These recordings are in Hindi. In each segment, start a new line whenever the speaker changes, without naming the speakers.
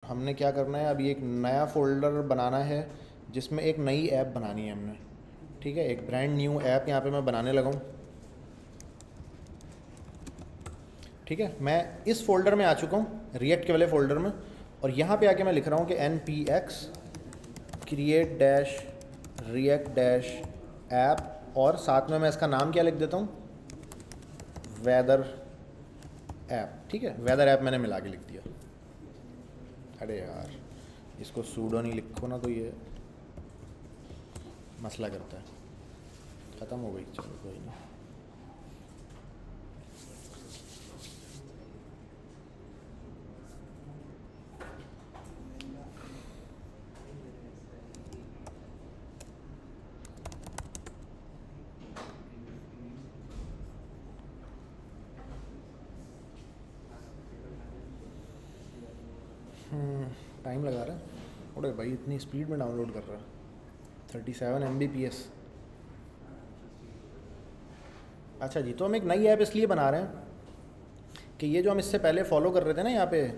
हमने क्या करना है, अभी एक नया फ़ोल्डर बनाना है जिसमें एक नई ऐप बनानी है हमने। ठीक है, एक ब्रांड न्यू ऐप यहाँ पे मैं बनाने लगा हूँ। ठीक है, मैं इस फोल्डर में आ चुका हूँ, रिएक्ट के वाले फ़ोल्डर में, और यहाँ पे आके मैं लिख रहा हूँ कि npx create dash react dash app, और साथ में मैं इसका नाम क्या लिख देता हूँ, वेदर ऐप। ठीक है, वेदर ऐप मैंने मिला के लिख दिया। अरे यार, इसको सूडो नहीं लिखो ना तो ये मसला करता है। ख़त्म हो गई, चलो कोई नहीं। टाइम लगा रहा है। अरे भाई, इतनी स्पीड में डाउनलोड कर रहा है, 37 Mbps। अच्छा जी, तो हम एक नई ऐप इसलिए बना रहे हैं कि ये जो हम इससे पहले फॉलो कर रहे थे ना, यहाँ पे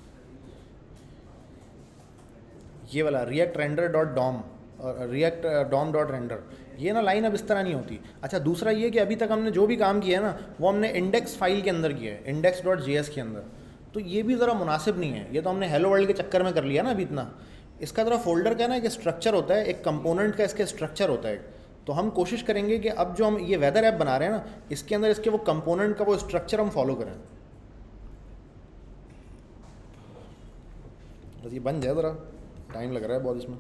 ये वाला रिएक्ट रेंडर डॉट डॉम और रिएक्ट डॉम डॉट रेंडर, ये ना लाइन अब इस तरह नहीं होती। अच्छा, दूसरा ये कि अभी तक हमने जो भी काम किया है ना, वो हमने इंडेक्स फाइल के अंदर किया है, इंडेक्स डॉट जेएस के अंदर। तो ये भी ज़रा मुनासिब नहीं है, ये तो हमने हेलो वर्ल्ड के चक्कर में कर लिया ना अभी इतना। इसका ज़रा फोल्डर का ना एक स्ट्रक्चर होता है, एक कंपोनेंट का इसके स्ट्रक्चर होता है। तो हम कोशिश करेंगे कि अब जो हम ये वेदर ऐप बना रहे हैं ना, इसके अंदर इसके वो कंपोनेंट का वो स्ट्रक्चर हम फॉलो करें। बस ये बन जाए, ज़रा टाइम लग रहा है बहुत इसमें।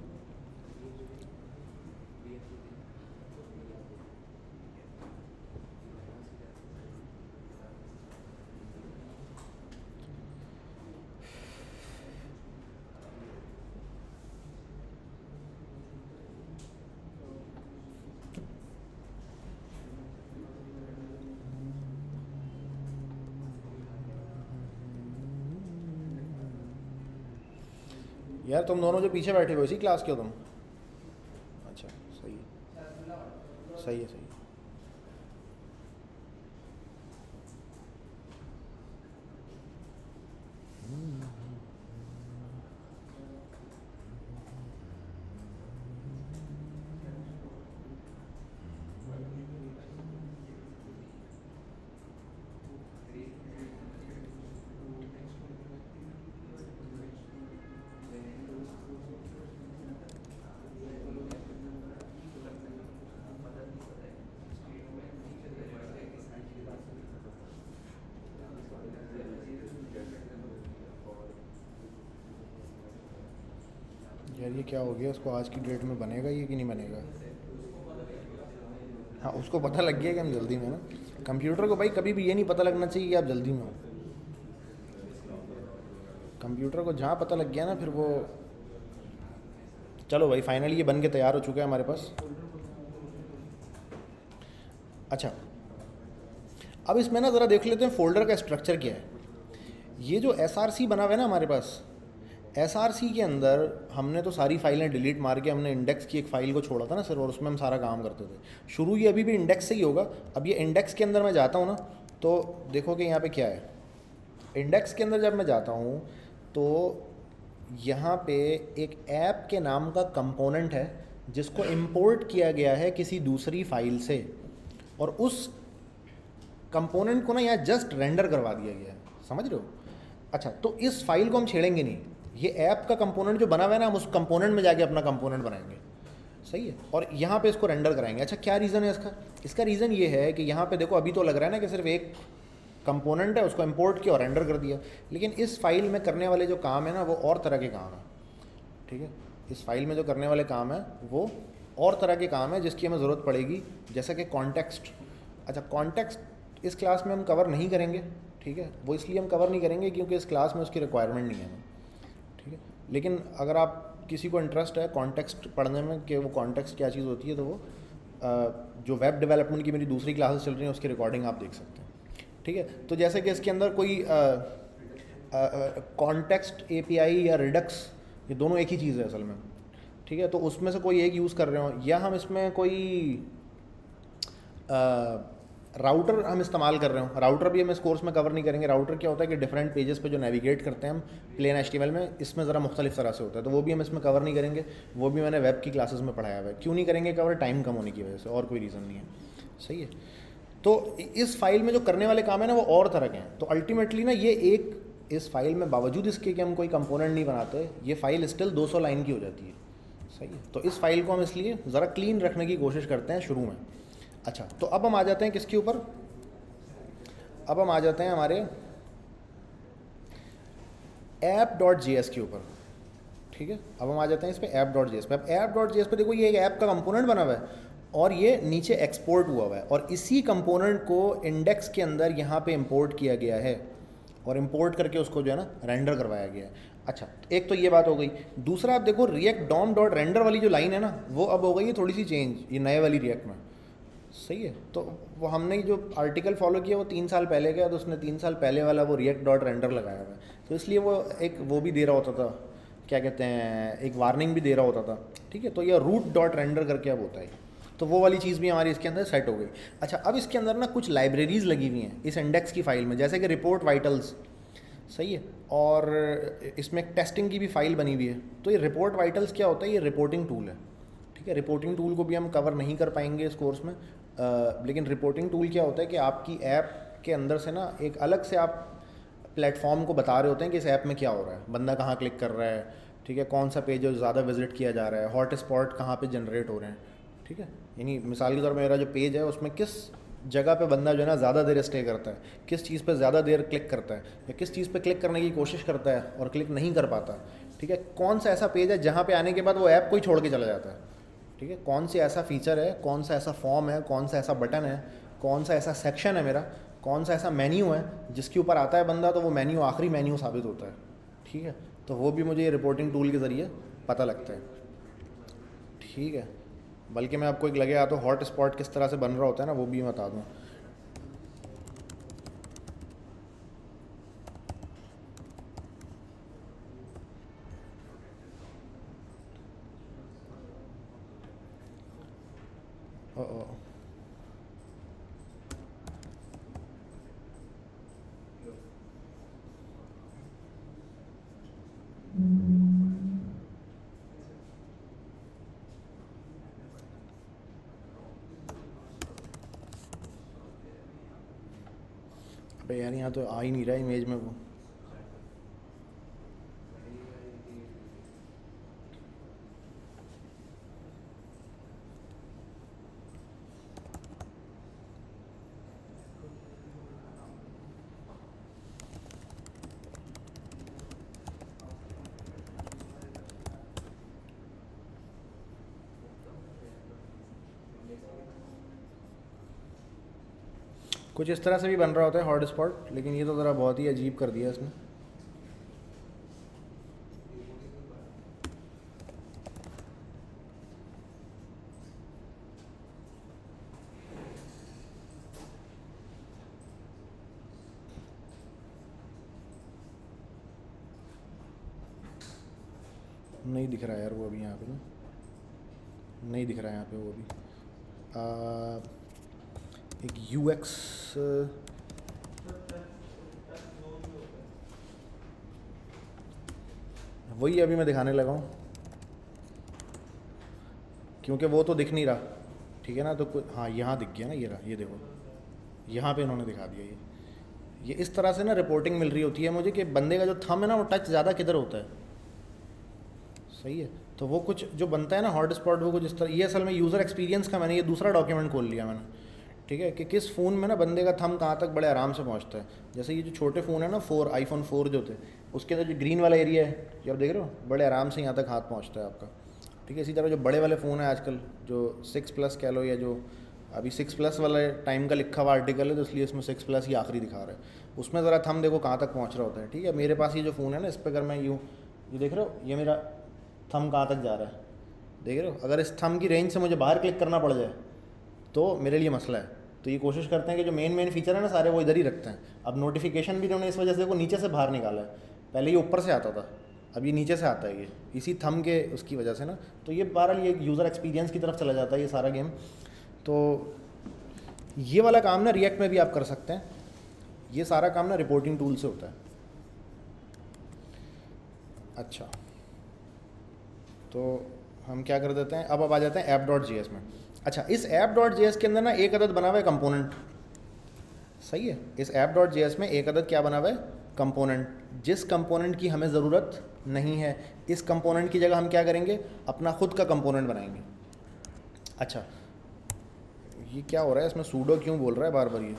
यार तुम दोनों जो पीछे बैठे हो इसी क्लास के हो तुम? अच्छा, सही है, सही है, सही है। यार ये क्या हो गया, इसको आज की डेट में बनेगा ये कि नहीं बनेगा? हाँ, उसको पता लग गया कि हम जल्दी में ना। कंप्यूटर को भाई कभी भी ये नहीं पता लगना चाहिए कि आप जल्दी में हो। कंप्यूटर को जहाँ पता लग गया ना, फिर वो, चलो भाई फाइनली ये बन के तैयार हो चुका है हमारे पास। अच्छा, अब इसमें ना ज़रा देख लेते हैं फ़ोल्डर का स्ट्रक्चर क्या है। ये जो SRC बना हुआ है ना हमारे पास, SRC के अंदर हमने तो सारी फाइलें डिलीट मार के हमने इंडेक्स की एक फ़ाइल को छोड़ा था ना सर, और उसमें हम सारा काम करते थे। शुरू ये अभी भी इंडेक्स से ही होगा। अब ये इंडेक्स के अंदर मैं जाता हूँ ना, तो देखो कि यहाँ पे क्या है। इंडेक्स के अंदर जब मैं जाता हूँ तो यहाँ पे एक ऐप के नाम का कंपोनेंट है जिसको इंपोर्ट किया गया है किसी दूसरी फाइल से, और उस कंपोनेंट को ना यहाँ जस्ट रेंडर करवा दिया गया है। समझ रहे हो? अच्छा, तो इस फाइल को हम छेड़ेंगे नहीं। ये ऐप का कंपोनेंट जो बना हुआ है ना, हम उस कंपोनेंट में जाके अपना कंपोनेंट बनाएंगे। सही है, और यहाँ पे इसको रेंडर कराएंगे। अच्छा, क्या रीज़न है इसका? इसका रीज़न ये है कि यहाँ पे देखो, अभी तो लग रहा है ना कि सिर्फ एक कंपोनेंट है, उसको इंपोर्ट किया और रेंडर कर दिया, लेकिन इस फाइल में करने वाले जो काम है ना, वो और तरह के काम है। ठीक है, इस फाइल में जो करने वाले काम है वो और तरह के काम है जिसकी हमें ज़रूरत पड़ेगी, जैसा कि कॉन्टेक्स्ट। अच्छा, कॉन्टेक्स्ट इस क्लास में हम कवर नहीं करेंगे। ठीक है, वो इसलिए हम कवर नहीं करेंगे क्योंकि इस क्लास में उसकी रिक्वायरमेंट नहीं है। ठीक है, लेकिन अगर आप किसी को इंटरेस्ट है कॉन्टेक्स्ट पढ़ने में कि वो कॉन्टेक्स्ट क्या चीज़ होती है, तो वो जो वेब डेवलपमेंट की मेरी दूसरी क्लासेस चल रही हैं उसकी रिकॉर्डिंग आप देख सकते हैं। ठीक है, तो जैसे कि इसके अंदर कोई कॉन्टेक्स्ट API या रिडक्स, ये दोनों एक ही चीज़ है असल में। ठीक है, तो उसमें से कोई एक यूज़ कर रहे हो, या हम इसमें कोई राउटर हम इस्तेमाल कर रहे हो, राउटर भी हम इस कोर्स में कवर नहीं करेंगे। राउटर क्या होता है कि डिफरेंट पेजेस पे जो नेविगेट करते हैं हम प्लेन HTML में, इसमें ज़रा मुख्तलिफ तरह से होता है, तो वो भी हम इसमें कवर नहीं करेंगे। वो भी मैंने वेब की क्लासेस में पढ़ाया हुआ है। क्यों नहीं करेंगे कवर? टाइम कम होने की वजह से, और कोई रीज़न नहीं है। सही है। तो इस फाइल में जो करने वाले काम है ना वो और तरह के हैं। तो अल्टीमेटली ना ये एक, इस फाइल में बावजूद इसके कि हम कोई कंपोनेंट नहीं बनाते, ये फाइल स्टिल 200 लाइन की हो जाती है। सही है। तो इस फाइल को हम इसलिए ज़रा क्लीन रखने की कोशिश करते हैं शुरू में। अच्छा, तो अब हम आ जाते हैं किसके ऊपर? अब हम आ जाते हैं हमारे app.js के ऊपर। ठीक है, अब हम आ जाते हैं इस पे app.js पे। अब app.js पे देखो, ये एक ऐप का कंपोनेंट बना हुआ है और ये नीचे एक्सपोर्ट हुआ हुआ है, और इसी कंपोनेंट को इंडेक्स के अंदर यहाँ पे इंपोर्ट किया गया है, और इंपोर्ट करके उसको जो है ना रेंडर करवाया गया है। अच्छा, एक तो ये बात हो गई। दूसरा आप देखो, रिएक्ट डॉम डॉट रेंडर वाली जो लाइन है ना, वो अब हो गई है थोड़ी सी चेंज, ये नए वाली रिएक्ट में। सही है। तो वो हमने जो आर्टिकल फॉलो किया वो 3 साल पहले का, तो उसने 3 साल पहले वाला वो रिएक्ट डॉट रेंडर लगाया हुआ है, तो इसलिए वो एक वो भी दे रहा होता था, क्या कहते हैं, एक वार्निंग भी दे रहा होता था। ठीक है, तो ये रूट डॉट रेंडर करके अब होता है, तो वो वाली चीज़ भी हमारी इसके अंदर सेट हो गई। अच्छा, अब इसके अंदर ना कुछ लाइब्रेरीज़ लगी हुई हैं इस इंडेक्स की फ़ाइल में, जैसे कि रिपोर्ट वाइटल्स। सही है। और इसमें एक टेस्टिंग की भी फ़ाइल बनी हुई है। तो ये रिपोर्ट वाइटल्स क्या होता है? ये रिपोर्टिंग टूल है। ठीक है, रिपोर्टिंग टूल को भी हम कवर नहीं कर पाएंगे इस कोर्स में, लेकिन रिपोर्टिंग टूल क्या होता है कि आपकी ऐप के अंदर से ना एक अलग से आप प्लेटफॉर्म को बता रहे होते हैं कि इस ऐप में क्या हो रहा है, बंदा कहाँ क्लिक कर रहा है, ठीक है, कौन सा पेज जो ज़्यादा विजिट किया जा रहा है, हॉट स्पॉट कहाँ पे जनरेट हो रहे हैं। ठीक है, यानी मिसाल के तौर पर मेरा जो पेज है उसमें किस जगह पे बंदा जो है ना ज़्यादा देर स्टे करता है, किस चीज़ पे ज़्यादा देर क्लिक करता है, या किस चीज़ पे क्लिक करने की कोशिश करता है और क्लिक नहीं कर पाता। ठीक है, कौन सा ऐसा पेज है जहाँ पे आने के बाद वो ऐप कोई छोड़ के चला जाता है। ठीक है, कौन सी ऐसा फीचर है, कौन सा ऐसा फॉर्म है, कौन सा ऐसा बटन है, कौन सा ऐसा सेक्शन है मेरा, कौन सा ऐसा मेन्यू है जिसके ऊपर आता है बंदा तो वो मेन्यू आखिरी मेन्यू साबित होता है। ठीक है, तो वो भी मुझे ये रिपोर्टिंग टूल के ज़रिए पता लगता है। ठीक है, बल्कि मैं आपको एक लगे या तो हॉट स्पॉट किस तरह से बन रहा होता है ना, वो भी बता दूँ। अबे यार, यहाँ तो आ ही नहीं रहा इमेज में वो। कुछ इस तरह से भी बन रहा होता है हॉट स्पॉट, लेकिन ये तो ज़रा बहुत ही अजीब कर दिया इसने। नहीं दिख रहा है यार वो अभी यहाँ पे ना, नहीं दिख रहा है यहाँ पे वो अभी। एक UX वही अभी मैं दिखाने लगा हूँ, क्योंकि वो तो दिख नहीं रहा। ठीक है ना, तो कुछ, हाँ यहाँ दिख गया ना, ये रहा, ये देखो यहाँ पे इन्होंने दिखा दिया। ये इस तरह से ना रिपोर्टिंग मिल रही होती है मुझे कि बंदे का जो थंब है ना वो टच ज़्यादा किधर होता है। सही है, तो वो कुछ जो बनता है ना हॉट स्पॉट, वो कुछ इस तरह। ये असल में यूज़र एक्सपीरियंस का मैंने ये दूसरा डॉक्यूमेंट खोल लिया मैंने। ठीक है, कि किस फ़ोन में ना बंदे का थंब कहाँ तक बड़े आराम से पहुँचता है। जैसे ये जो छोटे फ़ोन है ना, iPhone 4 जो थे, उसके अंदर जो ग्रीन वाला एरिया है, ये आप देख रहे हो, बड़े आराम से यहाँ तक हाथ पहुँचता है आपका। ठीक है, इसी तरह जो बड़े वाले फ़ोन है आजकल, जो 6+ कह लो, या जो अभी 6+ वाला टाइम का लिखा हुआ आर्टिकल है, तो इसलिए इसमें 6+ ही आखिरी दिखा रहा है, उसमें ज़रा थंब देखो कहाँ तक पहुँच रहा होता है। ठीक है, मेरे पास ये जो फ़ोन है ना, इस पर अगर मैं यूँ, ये देख रहे हो, ये मेरा थंब कहाँ तक जा रहा है, देख रहे हो। अगर इस थंब की रेंज से मुझे बाहर क्लिक करना पड़ जाए तो मेरे लिए मसला है। तो ये कोशिश करते हैं कि जो मेन फीचर है ना सारे, वो इधर ही रखते हैं। अब नोटिफिकेशन भी इन्होंने इस वजह से को नीचे से बाहर निकाला है, पहले ये ऊपर से आता था, अब ये नीचे से आता है, ये इसी थंब के उसकी वजह से ना। तो ये बहरहाल ये यूज़र एक्सपीरियंस की तरफ चला जाता है ये सारा गेम। तो ये वाला काम ना रिएक्ट में भी आप कर सकते हैं। ये सारा काम ना रिपोर्टिंग टूल से होता है। अच्छा, तो हम क्या कर देते हैं, अब आ जाते हैं ऐप डॉट जेएस में। अच्छा, इस ऐप डॉट जेएस के अंदर ना एक अदद बना हुआ है कंपोनेंट, सही है। इस ऐप डॉट जेएस में एक अदद क्या बना हुआ है, कंपोनेंट, जिस कंपोनेंट की हमें ज़रूरत नहीं है। इस कंपोनेंट की जगह हम क्या करेंगे, अपना खुद का कंपोनेंट बनाएंगे। अच्छा, ये क्या हो रहा है इसमें, सूडो क्यों बोल रहा है बार बार ये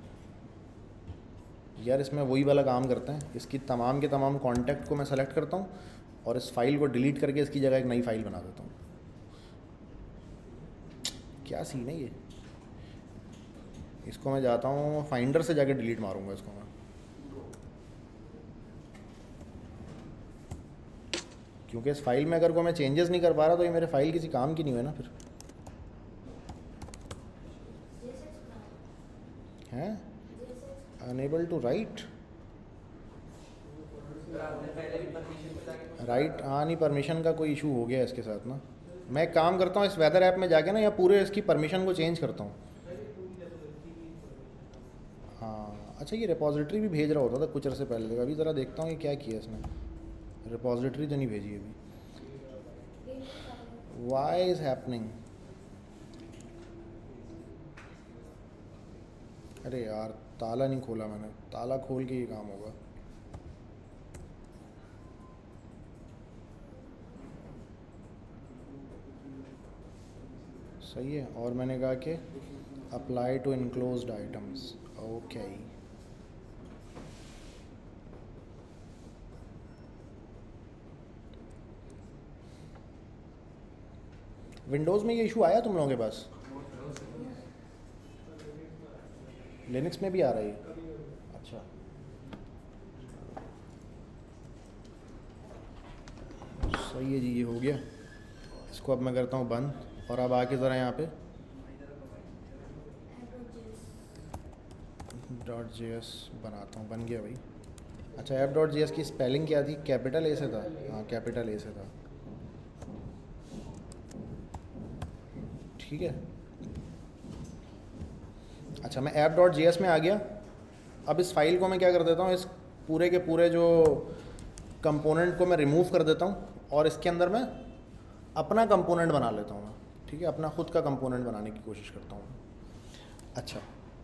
यार। इसमें वही वाला काम करते हैं, इसकी तमाम के तमाम कॉन्टैक्ट को मैं सेलेक्ट करता हूँ और इस फाइल को डिलीट करके इसकी जगह एक नई फाइल बना देता हूँ। क्या सीन है ये। इसको मैं जाता हूँ फाइंडर से जाके डिलीट मारूंगा इसको मैं, क्योंकि इस फाइल में अगर कोई मैं चेंजेस नहीं कर पा रहा तो ये मेरे फाइल किसी काम की नहीं हुई ना फिर, हैं। अनेबल टू राइट, हाँ नहीं, परमिशन का कोई इशू हो गया इसके साथ ना। मैं एक काम करता हूँ, इस वेदर ऐप में जाके ना या पूरे इसकी परमिशन को चेंज करता हूँ। हाँ अच्छा, ये रिपॉजिटरी भी भेज रहा होता था कुछ अर्से पहले, अभी ज़रा देखता हूँ ये क्या किया इसने। रिपॉजिटरी तो नहीं भेजी अभी, वाई इज़ हैपनिंग। अरे यार ताला नहीं खोला मैंने, ताला खोल के ये काम होगा। सही है, और मैंने कहा कि apply to enclosed items, okay. Windows में ये इशू आया तुम लोगों के पास? लिनक्स में भी आ रही है? अच्छा, सही है जी, ये हो गया। इसको अब मैं करता हूँ बंद, और अब आके ज़रा यहाँ पे डॉट जेएस बनाता हूँ। बन गया भाई। अच्छा, ऐप डॉट जेएस की स्पेलिंग क्या थी, कैपिटल ए से था? हाँ कैपिटल ए से था, ठीक है। अच्छा, मैं ऐप डॉट जेएस में आ गया। अब इस फाइल को मैं क्या कर देता हूँ, इस पूरे के पूरे जो कंपोनेंट को मैं रिमूव कर देता हूँ और इसके अंदर मैं अपना कंपोनेंट बना लेता हूँ मैं, ठीक है। अपना खुद का कंपोनेंट बनाने की कोशिश करता हूँ। अच्छा,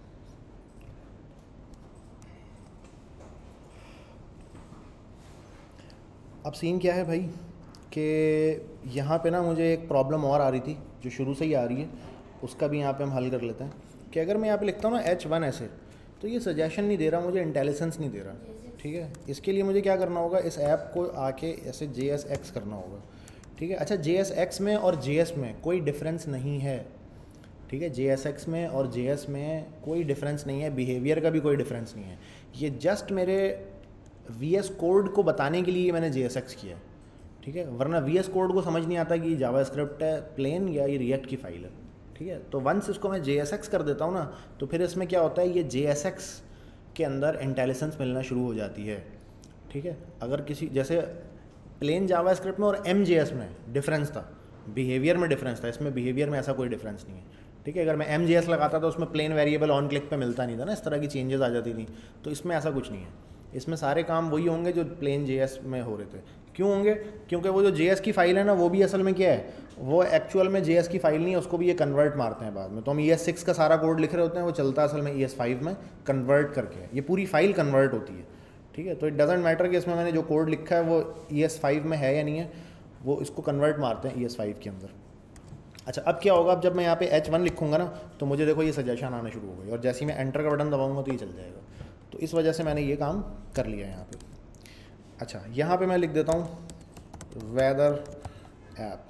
अब सीन क्या है भाई कि यहाँ पे ना मुझे एक प्रॉब्लम और आ रही थी जो शुरू से ही आ रही है, उसका भी यहाँ पे हम हल कर लेते हैं। कि अगर मैं यहाँ पे लिखता हूँ ना H1 ऐसे, तो ये सजेशन नहीं दे रहा मुझे, इंटेलिजेंस नहीं दे रहा, ठीक है। इसके लिए मुझे क्या करना होगा, इस ऐप को आके ऐसे JSX करना होगा, ठीक है। अच्छा, JSX में और JS में कोई डिफरेंस नहीं है, ठीक है। JSX में और JS में कोई डिफरेंस नहीं है, बिहेवियर का भी कोई डिफरेंस नहीं है। ये जस्ट मेरे VS कोड को बताने के लिए मैंने JSX किया है, ठीक है। वरना VS कोड को समझ नहीं आता कि जावास्क्रिप्ट है प्लेन या ये रिएक्ट की फाइल है, ठीक है। तो वंस इसको मैं JSX कर देता हूँ ना, तो फिर इसमें क्या होता है, ये JSX के अंदर इंटेलिजेंस मिलना शुरू हो जाती है, ठीक है। अगर किसी जैसे प्लेन जावास्क्रिप्ट में और MJS में डिफरेंस था, बिहेवियर में डिफरेंस था, इसमें बिहेवियर में ऐसा कोई डिफरेंस नहीं है, ठीक है। अगर मैं MJS लगाता तो उसमें प्लेन वेरिएबल ऑन क्लिक पे मिलता नहीं था ना, इस तरह की चेंजेस आ जाती थी। तो इसमें ऐसा कुछ नहीं है, इसमें सारे काम वही होंगे जो प्लेन JS में हो रहे थे। क्यों होंगे? क्योंकि वो जो JS की फ़ाइल है ना, वो भी असल में क्या है, वो एक्चुअल में JS की फ़ाइल नहीं है, उसको भी ये कन्वर्ट मारते हैं बाद में। तो हम ES6 का सारा कोड लिख रहे होते हैं, वो चलता है असल में ES5 में कन्वर्ट करके, ये पूरी फाइल कन्वर्ट होती है, ठीक है। तो इट डजेंट मैटर कि इसमें मैंने जो कोड लिखा है वो ES5 में है या नहीं है, वो इसको कन्वर्ट मारते हैं ES5 के अंदर। अच्छा, अब क्या होगा, अब जब मैं यहाँ पे H1 लिखूँगा ना, तो मुझे देखो ये सजेशन आना शुरू हो गई, और जैसे ही मैं एंटर का बटन दबाऊँगा तो ये चल जाएगा। तो इस वजह से मैंने ये काम कर लिया यहाँ पे। अच्छा, यहाँ पे मैं लिख देता हूँ वेदर ऐप,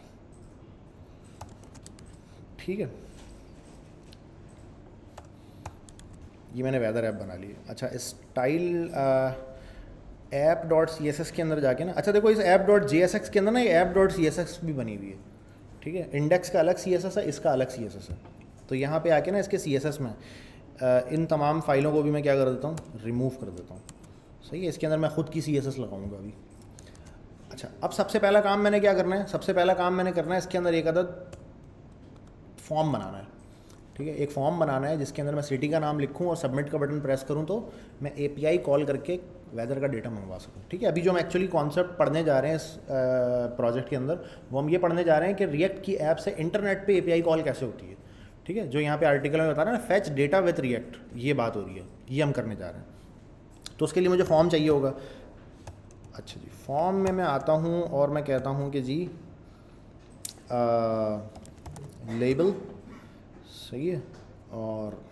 ठीक है। ये मैंने वेदर ऐप बना ली। अच्छा, स्टाइल ऐप डॉट CSS के अंदर जाके ना, अच्छा देखो, इस ऐप डॉट JSX के अंदर ना ये ऐप डॉट CSS भी बनी हुई है, ठीक है। इंडेक्स का अलग CSS है, इसका अलग CSS है। तो यहाँ पे आके ना इसके CSS में इन तमाम फाइलों को भी मैं क्या कर देता हूँ, रिमूव कर देता हूँ, सही है। इसके अंदर मैं खुद की CSS लगाऊंगा अभी। अच्छा, अब सबसे पहला काम मैंने क्या करना है, सबसे पहला काम मैंने करना है इसके अंदर एक अदद फॉर्म बनाना है, ठीक है, एक फॉर्म बनाना है जिसके अंदर मैं सिटी का नाम लिखूँ और सबमिट का बटन प्रेस करूँ तो मैं एपीआई कॉल करके वेदर का डेटा मंगवा सकूँ। ठीक है, अभी जो हम एक्चुअली कॉन्सेप्ट पढ़ने जा रहे हैं इस प्रोजेक्ट के अंदर, वो हम ये पढ़ने जा रहे हैं कि रिएक्ट की ऐप से इंटरनेट पे एपीआई कॉल कैसे होती है। ठीक है, जो यहाँ पे आर्टिकल में बता रहा है ना, फैच डेटा विथ रिएक्ट, ये बात हो रही है, ये हम करने जा रहे हैं। तो उसके लिए मुझे फॉर्म चाहिए होगा। अच्छा जी, फॉर्म में मैं आता हूँ और मैं कहता हूँ कि जी लेबल सही है, और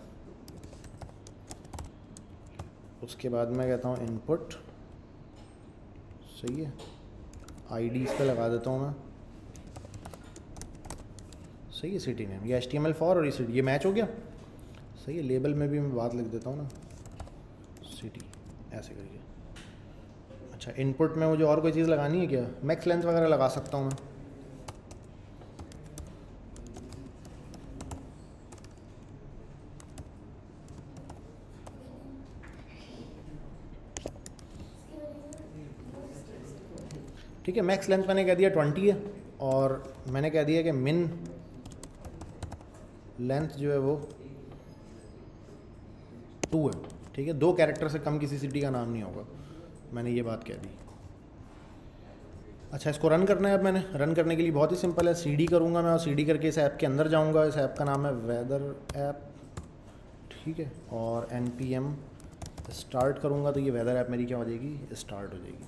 उसके बाद मैं कहता हूँ इनपुट सही है, आईडी इस पर लगा देता हूँ मैं सही है, सिटी नेम, ये HTML4 और ये मैच हो गया सही है। लेबल में भी मैं बात लिख देता हूँ ना, सिटी ऐसे करके। अच्छा, इनपुट में मुझे और कोई चीज़ लगानी है क्या? मैक्स लेंथ वगैरह लगा सकता हूँ मैं। ठीक है, मैक्स लेंथ मैंने कह दिया 20 है, और मैंने कह दिया कि मिन लेंथ जो है वो 2 है। ठीक है, 2 कैरेक्टर से कम किसी सिटी का नाम नहीं होगा, मैंने ये बात कह दी। अच्छा, इसको रन करना है। अब मैंने रन करने के लिए बहुत ही सिंपल है, CD करूँगा मैं और CD करके इस ऐप के अंदर जाऊँगा। इस ऐप का नाम है वेदर ऐप। ठीक है, और NPM स्टार्ट करूँगा तो ये वेदर ऐप मेरी क्या हो जाएगी, स्टार्ट हो जाएगी।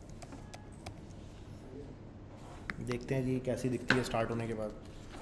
देखते हैं जी कैसी दिखती है स्टार्ट होने के बाद।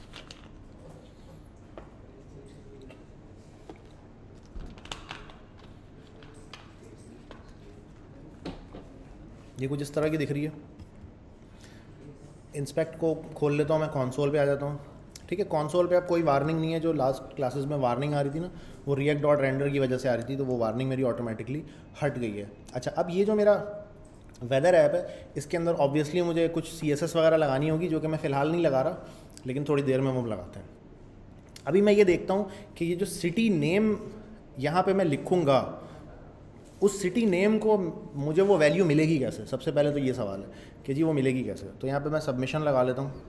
ये कुछ इस तरह की दिख रही है। इंस्पेक्ट को खोल लेता हूँ मैं, कंसोल पे आ जाता हूँ। ठीक है, कंसोल पे अब कोई वार्निंग नहीं है। जो लास्ट क्लासेस में वार्निंग आ रही थी ना, वो react.render की वजह से आ रही थी, तो वो वार्निंग मेरी ऑटोमेटिकली हट गई है। अच्छा, अब ये जो मेरा वेदर ऐप है, इसके अंदर ऑब्वियसली मुझे कुछ CSS वगैरह लगानी होगी, जो कि मैं फ़िलहाल नहीं लगा रहा, लेकिन थोड़ी देर में वो लगाते हैं। अभी मैं ये देखता हूँ कि ये जो सिटी नेम यहाँ पे मैं लिखूँगा, उस सिटी नेम को मुझे वो वैल्यू मिलेगी कैसे? सबसे पहले तो ये सवाल है कि जी वो मिलेगी कैसे। तो यहाँ पे मैं सबमिशन लगा लेता हूँ।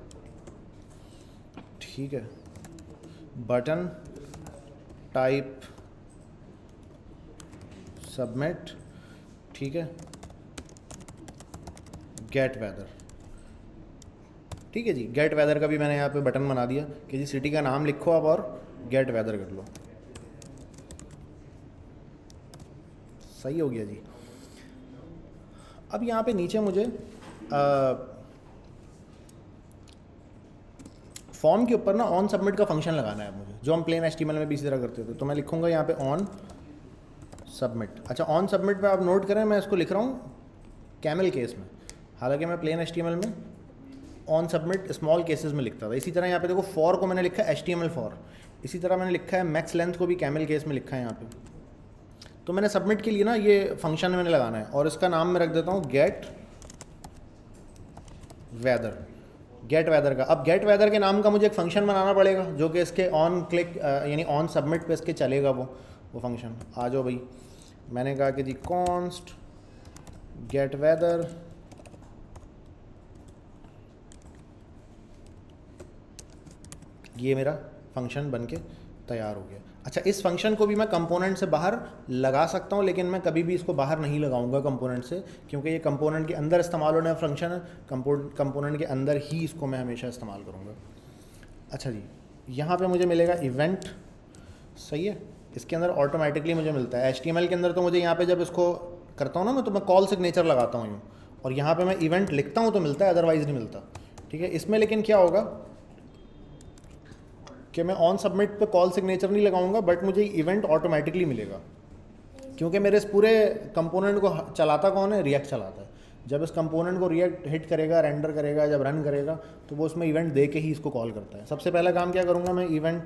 ठीक है, बटन टाइप सबमिट। ठीक है, गेट वेदर। ठीक है जी, गेट वेदर का भी मैंने यहाँ पे बटन बना दिया कि जी सिटी का नाम लिखो आप और गेट वेदर कर लो। सही हो गया जी। अब यहाँ पे नीचे मुझे फॉर्म के ऊपर ना ऑन सबमिट का फंक्शन लगाना है मुझे, जो हम प्लेन HTML में भी इसी तरह करते थे। तो मैं लिखूँगा यहाँ पे ऑन सबमिट। अच्छा, ऑन सबमिट पे आप नोट करें मैं इसको लिख रहा हूँ कैमल केस में, हालांकि मैं प्लेन HTML में ऑन सबमिट स्मॉल केसेस में लिखता था। इसी तरह यहाँ पे देखो फॉर को मैंने लिखा है HTML4, इसी तरह मैंने लिखा है मैक्स लेंथ को भी कैमल केस में लिखा है यहाँ पे। तो मैंने सबमिट के लिए ना ये फंक्शन मैंने लगाना है, और इसका नाम मैं रख देता हूँ गेट वेदर। गेट वेदर का, अब गेट वेदर के नाम का मुझे एक फंक्शन बनाना पड़ेगा जो कि इसके ऑन क्लिक यानी ऑन सबमिट पे इसके चलेगा वो फंक्शन। आ जाओ भाई, मैंने कहा कि जी कॉन्स्ट गेट वेदर, ये मेरा फंक्शन बनके तैयार हो गया। अच्छा, इस फंक्शन को भी मैं कंपोनेंट से बाहर लगा सकता हूँ, लेकिन मैं कभी भी इसको बाहर नहीं लगाऊंगा कंपोनेंट से, क्योंकि ये कंपोनेंट के अंदर इस्तेमाल होने वाला फंक्शन है। कंपोनेंट के अंदर ही इसको मैं हमेशा इस्तेमाल करूँगा। अच्छा जी, यहाँ पे मुझे मिलेगा इवेंट। सही है, इसके अंदर ऑटोमेटिकली मुझे मिलता है। HTML के अंदर तो मुझे यहाँ पर जब इसको करता हूँ ना मैं, तो मैं कॉल सिग्नेचर लगाता हूँ यूँ, और यहाँ पर मैं इवेंट लिखता हूँ तो मिलता है, अदरवाइज़ नहीं मिलता। ठीक है, इसमें लेकिन क्या होगा कि मैं ऑन सबमिट पे कॉल सिग्नेचर नहीं लगाऊंगा, बट मुझे इवेंट ऑटोमेटिकली मिलेगा, क्योंकि मेरे इस पूरे कंपोनेंट को चलाता कौन है? रिएक्ट चलाता है। जब इस कंपोनेंट को रिएक्ट हिट करेगा, रेंडर करेगा, जब रन करेगा, तो वो उसमें इवेंट दे के ही इसको कॉल करता है। सबसे पहला काम क्या करूँगा मैं, इवेंट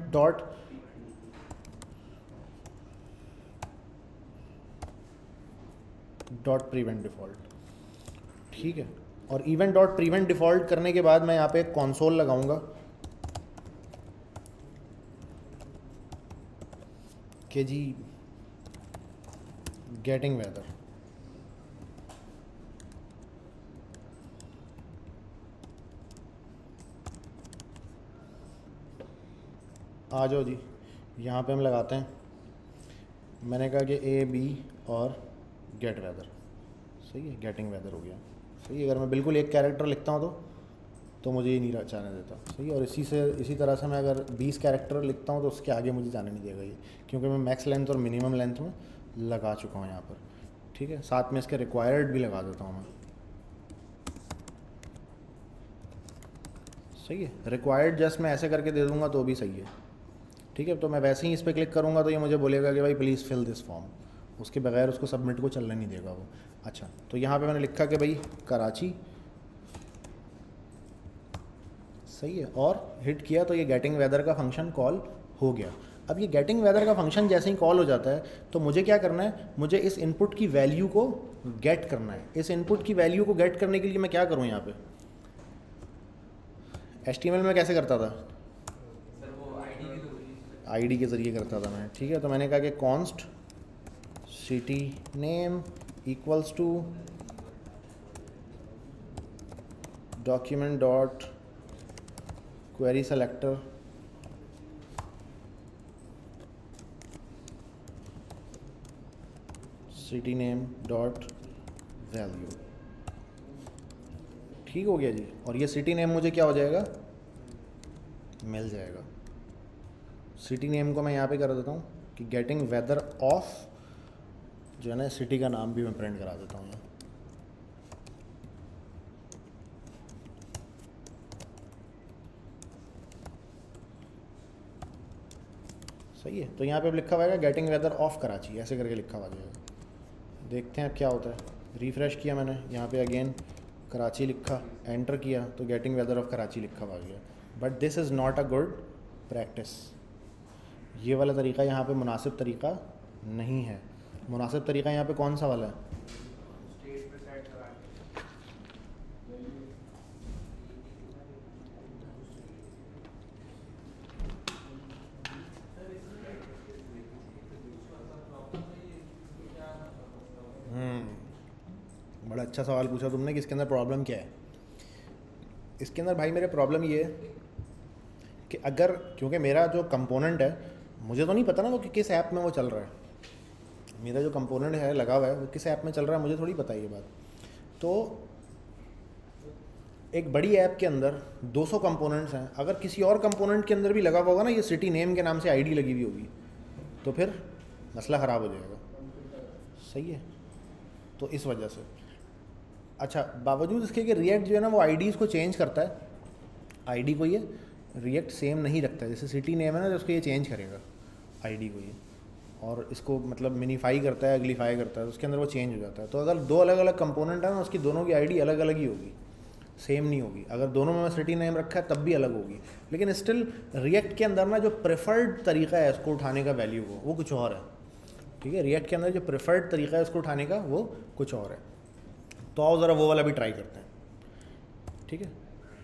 डॉट प्रीवेंट डिफ़ॉल्ट। ठीक है, और इवेंट डॉट प्रीवेंट डिफ़ॉल्ट करने के बाद मैं यहाँ पे एक कॉन्सोल लगाऊंगा कि जी गेटिंग वेदर। आ जाओ जी, यहाँ पे हम लगाते हैं, मैंने कहा कि ए बी और गेट वेदर, सही है, गेटिंग वेदर हो गया, सही है। अगर मैं बिल्कुल एक कैरेक्टर लिखता हूँ तो मुझे ये नहीं जाने देता, सही है। और इसी तरह से मैं अगर 20 कैरेक्टर लिखता हूँ तो उसके आगे मुझे जाने नहीं देगा ये, क्योंकि मैं मैक्स लेंथ और मिनिमम लेंथ में लगा चुका हूँ यहाँ पर, ठीक है। साथ में इसके रिक्वायर्ड भी लगा देता हूँ मैं, सही है। रिक्वायर्ड जस्ट मैं ऐसे करके दे दूँगा तो भी सही है, ठीक है। तो मैं वैसे ही इस पर क्लिक करूँगा तो ये मुझे बोलेगा कि भाई प्लीज़ फिल दिस फॉर्म, उसके बगैर उसको सबमिट को चलने नहीं देगा वो। अच्छा, तो यहाँ पे मैंने लिखा कि भाई कराची, सही है, और हिट किया तो ये गेटिंग वेदर का फंक्शन कॉल हो गया। अब ये गेटिंग वेदर का फंक्शन जैसे ही कॉल हो जाता है तो मुझे क्या करना है, मुझे इस इनपुट की वैल्यू को गेट करना है। इस इनपुट की वैल्यू को गेट करने के लिए मैं क्या करूँ, यहाँ पे HTML में कैसे करता था, आईडी के ज़रिए करता था मैं, ठीक है। तो मैंने कहा कि const city name equals to document dot query selector city name dot value, ठीक हो गया जी। और ये सिटी नेम मुझे क्या हो जाएगा, मिल जाएगा। सिटी नेम को मैं यहाँ पे कर देता हूँ कि गेटिंग वेदर ऑफ, जो है ना सिटी का नाम भी मैं प्रिंट करा देता हूँ यहाँ, सही है। तो यहाँ पे लिखा हुआ है गेटिंग वेदर ऑफ कराची, ऐसे करके लिखा हुआ जाएगा। देखते हैं अब क्या होता है। रिफ़्रेश किया मैंने, यहाँ पे अगेन कराची लिखा, एंटर किया तो गेटिंग वेदर ऑफ कराची लिखा हुआ गया। But this is not a good practice, ये वाला तरीका यहाँ पे मुनासिब तरीका नहीं है। मुनासिब तरीका यहाँ पे कौन सा वाला है, बड़ा अच्छा सवाल पूछा तुमने कि इसके अंदर प्रॉब्लम क्या है। इसके अंदर भाई मेरे प्रॉब्लम ये है कि अगर, क्योंकि मेरा जो कंपोनेंट है मुझे तो नहीं पता ना वो कि किस ऐप में वो चल रहा है, मेरा जो कंपोनेंट है लगा हुआ है वो किस ऐप में चल रहा है मुझे थोड़ी पता है ये बात। तो एक बड़ी ऐप के अंदर 200 कंपोनेंट्स हैं, अगर किसी और कंपोनेंट के अंदर भी लगा हुआ होगा ना ये सिटी नेम के नाम से आईडी लगी हुई होगी तो फिर मसला ख़राब हो जाएगा, सही है। तो इस वजह से अच्छा, बावजूद इसके कि रिएक्ट जो है ना वो आईडीज़ को चेंज करता है, आईडी को ये रिएक्ट सेम नहीं रखता है। जैसे सिटी नेम है ना तो उसको ये चेंज करेगा आईडी को ये, और इसको मतलब मिनीफाई करता है, अगलीफाई करता है, तो उसके अंदर वो चेंज हो जाता है। तो अगर दो अलग अलग कंपोनेंट है ना उसकी दोनों की आईडी अलग अलग ही होगी, सेम नहीं होगी। अगर दोनों में सिटी नेम रखा है तब भी अलग होगी, लेकिन स्टिल रिएक्ट के अंदर ना जो प्रेफर्ड तरीका है इसको उठाने का वैल्यू को वो कुछ और है, ठीक है। रिएक्ट के अंदर जो प्रेफर्ड तरीका है इसको उठाने का वो कुछ और है। तो आओ ज़रा वो वाला भी ट्राई करते हैं, ठीक है।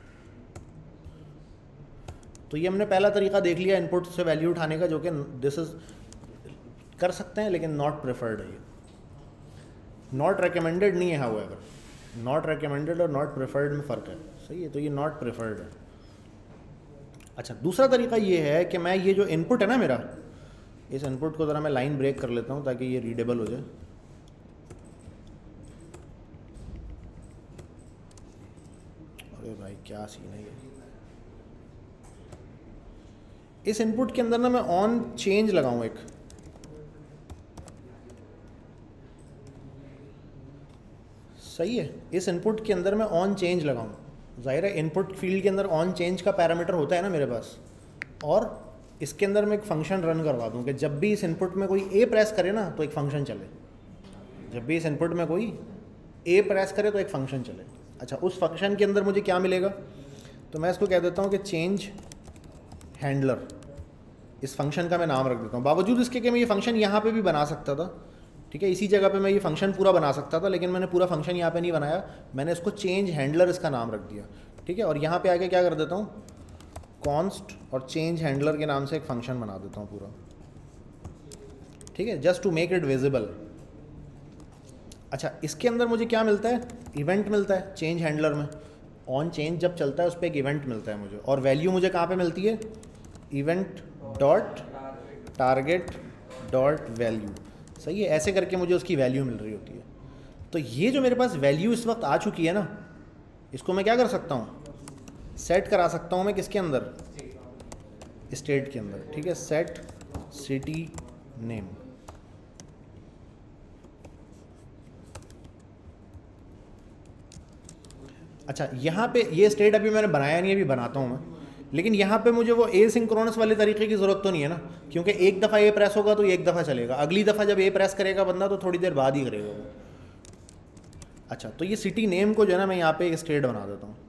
तो ये हमने पहला तरीका देख लिया इनपुट से वैल्यू उठाने का, जो कि दिस इज़ कर सकते हैं लेकिन नॉट प्रेफर्ड है, ये नॉट रिकमेंडेड नहीं है। हाउएवर नॉट रिकमेंडेड और नॉट प्रेफर्ड में फ़र्क है, सही है। तो ये नॉट प्रेफर्ड है। अच्छा, दूसरा तरीका ये है कि मैं ये जो इनपुट है ना मेरा, इस इनपुट को ज़रा मैं लाइन ब्रेक कर लेता हूँ ताकि ये रीडेबल हो जाए। अरे भाई क्या सीन है ये, इस इनपुट के अंदर ना मैं ऑन चेंज लगाऊं एक, सही है। इस इनपुट के अंदर मैं ऑन चेंज लगाऊं, जाहिर है इनपुट फील्ड के अंदर ऑन चेंज का पैरामीटर होता है ना मेरे पास, और इसके अंदर मैं एक फंक्शन रन करवा दूं कि जब भी इस इनपुट में कोई ए प्रेस करे ना तो एक फंक्शन चले, जब भी इस इनपुट में कोई ए प्रेस करे तो एक फंक्शन चले। अच्छा, उस फंक्शन के अंदर मुझे क्या मिलेगा, तो मैं इसको कह देता हूँ कि चेंज हैंडलर, इस फंक्शन का मैं नाम रख देता हूँ। बावजूद इसके कि मैं ये फंक्शन यहाँ पे भी बना सकता था, ठीक है, इसी जगह पे मैं ये फंक्शन पूरा बना सकता था, लेकिन मैंने पूरा फंक्शन यहाँ पे नहीं बनाया, मैंने इसको चेंज हैंडलर इसका नाम रख दिया, ठीक है। और यहाँ पे आके क्या कर देता हूँ, कॉन्स्ट और चेंज हैंडलर के नाम से एक फंक्शन बना देता हूँ पूरा, ठीक है, just to make it visible. अच्छा, इसके अंदर मुझे क्या मिलता है, इवेंट मिलता है चेंज हैंडलर में, ऑन चेंज जब चलता है उस पर एक इवेंट मिलता है मुझे, और वैल्यू मुझे कहाँ पे मिलती है, event dot target dot value, सही है, ऐसे करके मुझे उसकी वैल्यू मिल रही होती है। तो ये जो मेरे पास वैल्यू इस वक्त आ चुकी है ना, इसको मैं क्या कर सकता हूँ, सेट करा सकता हूँ मैं किसके अंदर, स्टेट के अंदर, ठीक है। सेट सिटी नेम, अच्छा यहाँ पे ये स्टेट अभी मैंने बनाया नहीं, अभी बनाता हूँ मैं, लेकिन यहाँ पे मुझे वो एसिंक्रोनस वाले तरीके की ज़रूरत तो नहीं है ना, क्योंकि एक दफ़ा ए प्रेस होगा तो एक दफ़ा चलेगा, अगली दफ़ा जब ए प्रेस करेगा बंदा तो थोड़ी देर बाद ही करेगा वो। अच्छा, तो ये सिटी नेम को जो है ना मैं यहाँ पे एक स्टेट बना देता हूँ।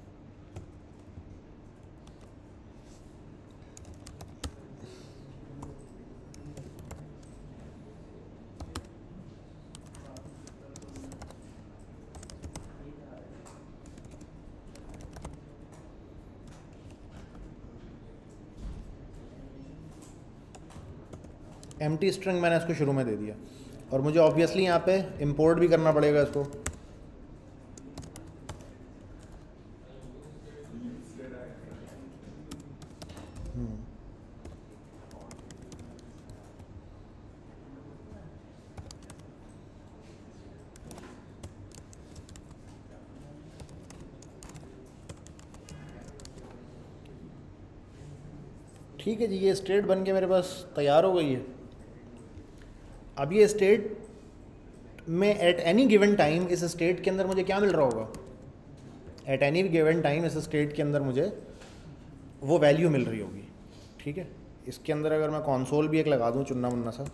एम्प्टी स्ट्रिंग मैंने इसको शुरू में दे दिया, और मुझे ऑब्वियसली यहाँ पे इंपोर्ट भी करना पड़ेगा इसको। ठीक है जी, ये स्टेट बन के मेरे पास तैयार हो गई है। अब ये स्टेट में एट एनी गिवन टाइम इस स्टेट के अंदर मुझे क्या मिल रहा होगा, एट एनी गिवन टाइम इस स्टेट के अंदर मुझे वो वैल्यू मिल रही होगी, ठीक है। इसके अंदर अगर मैं कंसोल भी एक लगा दूँ चुन्ना मुन्ना सा,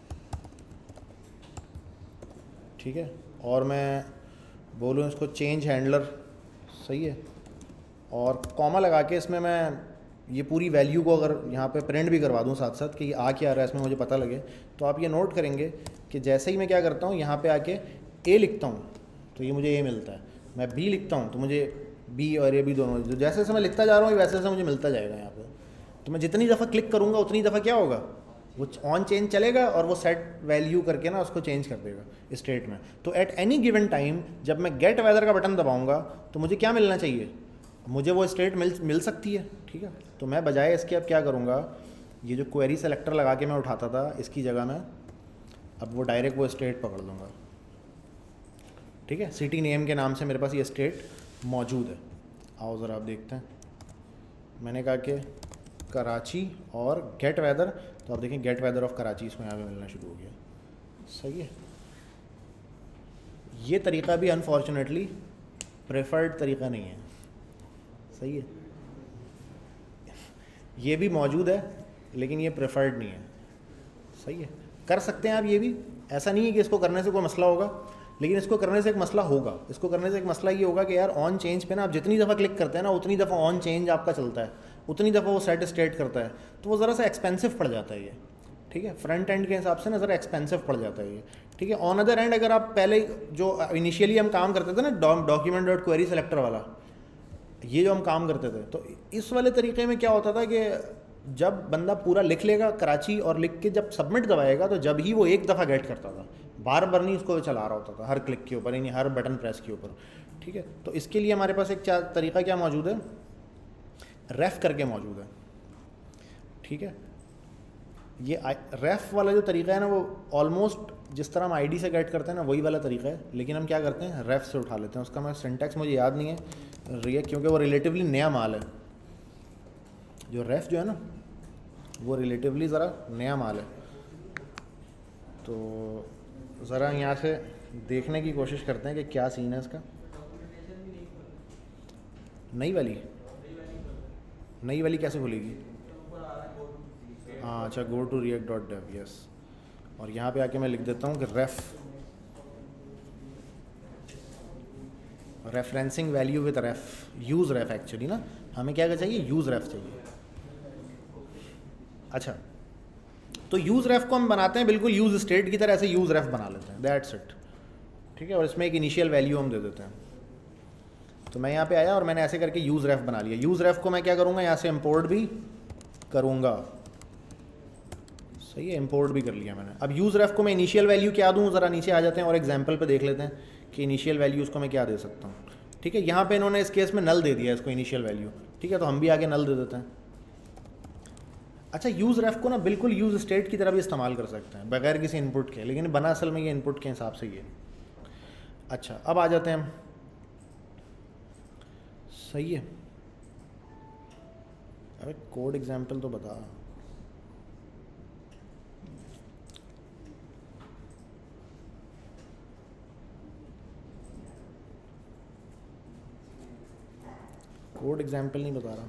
ठीक है, और मैं बोलूँ इसको चेंज हैंडलर, सही है, और कॉमा लगा के इसमें मैं ये पूरी वैल्यू को अगर यहाँ पे प्रिंट भी करवा दूँ साथ साथ कि ये आ क्या रहा है इसमें मुझे पता लगे, तो आप ये नोट करेंगे कि जैसे ही मैं क्या करता हूँ यहाँ पे आके ए लिखता हूँ तो ये मुझे ए मिलता है, मैं बी लिखता हूँ तो मुझे बी और ए बी दोनों, जो जैसे जैसे मैं लिखता जा रहा हूँ वैसे वैसे मुझे मिलता जाएगा यहाँ पे। तो मैं जितनी दफ़ा क्लिक करूँगा उतनी दफ़ा क्या होगा, वो ऑन चेंज चलेगा और वो सेट वैल्यू करके ना उसको चेंज कर देगा स्टेट में। तो एट एनी गिवन टाइम जब मैं गेट वेदर का बटन दबाऊँगा तो मुझे क्या मिलना चाहिए, मुझे वो स्टेट मिल सकती है, ठीक है। तो मैं बजाय इसके अब क्या करूँगा, ये जो क्वेरी सेलेक्टर लगा के मैं उठाता था इसकी जगह मैं अब वो डायरेक्ट वो स्टेट पकड़ लूँगा, ठीक है। सिटी नेम के नाम से मेरे पास ये स्टेट मौजूद है। आओ ज़रा आप देखते हैं, मैंने कहा कि कराची और गेट वेदर, तो आप देखें गेट वेदर ऑफ कराची इसको यहाँ पे मिलना शुरू हो गया, सही है। ये तरीका भी अनफॉर्चुनेटली प्रेफर्ड तरीका नहीं है, सही है, ये भी मौजूद है लेकिन ये प्रेफर्ड नहीं है, सही है। कर सकते हैं आप ये भी, ऐसा नहीं है कि इसको करने से कोई मसला होगा, लेकिन इसको करने से एक मसला होगा। इसको करने से एक मसला ये होगा कि यार ऑन चेंज पे ना आप जितनी दफ़ा क्लिक करते हैं ना उतनी दफ़ा ऑन चेंज आपका चलता है, उतनी दफ़ा वो सेट स्टेट करता है, तो वो ज़रा सा एक्सपेंसिव पड़ जाता है ये, ठीक है। फ्रंट एंड के हिसाब से ना ज़रा एक्सपेंसिव पड़ जाता है ये, ठीक है। ऑन अदर एंड अगर आप पहले जो इनिशियली हम काम करते थे ना डॉक्यूमेंट डॉट क्वेरी सेलेक्टर वाला, ये जो हम काम करते थे, तो इस वाले तरीके में क्या होता था कि जब बंदा पूरा लिख लेगा कराची और लिख के जब सबमिट दबाएगा तो जब ही वो एक दफ़ा गेट करता था, बार बार नहीं उसको चला रहा होता था हर क्लिक के ऊपर, यानी हर बटन प्रेस के ऊपर, ठीक है। तो इसके लिए हमारे पास एक तरीका क्या मौजूद है, रेफ करके मौजूद है, ठीक है। ये रेफ वाला जो तरीका है ना वो ऑलमोस्ट जिस तरह हम आईडी से गेट करते हैं ना वही वाला तरीका है, लेकिन हम क्या करते हैं रेफ से उठा लेते हैं। उसका मैं सिंटैक्स मुझे याद नहीं है क्योंकि वो रिलेटिवली नया माल है, जो रेफ जो है ना वो रिलेटिवली ज़रा नया माल है। तो ज़रा यहाँ से देखने की कोशिश करते हैं कि क्या सीन है इसका। नई वाली कैसे खुलेगी, हाँ अच्छा, go to React dot dev, yes, और यहाँ पे आके मैं लिख देता हूँ कि referencing value with ref, use ref actually ना, हमें क्या चाहिए, यूज़ रेफ चाहिए। अच्छा, तो यूज़ रेफ को हम बनाते हैं बिल्कुल यूज़ स्टेट की तरह, ऐसे यूज़ रेफ बना लेते हैं, दैट्स इट, ठीक है। और इसमें एक इनिशियल वैल्यू हम दे देते हैं। तो मैं यहाँ पे आया और मैंने ऐसे करके यूज़ रेफ बना लिया। यूज़ रेफ को मैं क्या करूँगा, यहाँ से इंपोर्ट भी करूँगा, सही है, इंपोर्ट भी कर लिया मैंने। अब यूज़ रेफ को मैं इनिशियल वैल्यू क्या दूँ, ज़रा नीचे आ जाते हैं और एग्जाम्पल पे देख लेते हैं कि इनिशियल वैल्यू उसको मैं क्या दे सकता हूँ, ठीक है। यहाँ पे इन्होंने इस केस में नल दे दिया है इसको इनिशियल वैल्यू, ठीक है, तो हम भी आगे नल दे देते हैं। अच्छा, यूज़ रेफ को ना बिल्कुल यूज़ स्टेट की तरह भी इस्तेमाल कर सकते हैं बगैर किसी इनपुट के, लेकिन बना असल में ये इनपुट के हिसाब से ये। अच्छा, अब आ जाते हैं हम, सही है। अरे कोड एग्जाम्पल तो बता। कोड एग्जाम्पल नहीं बता रहा।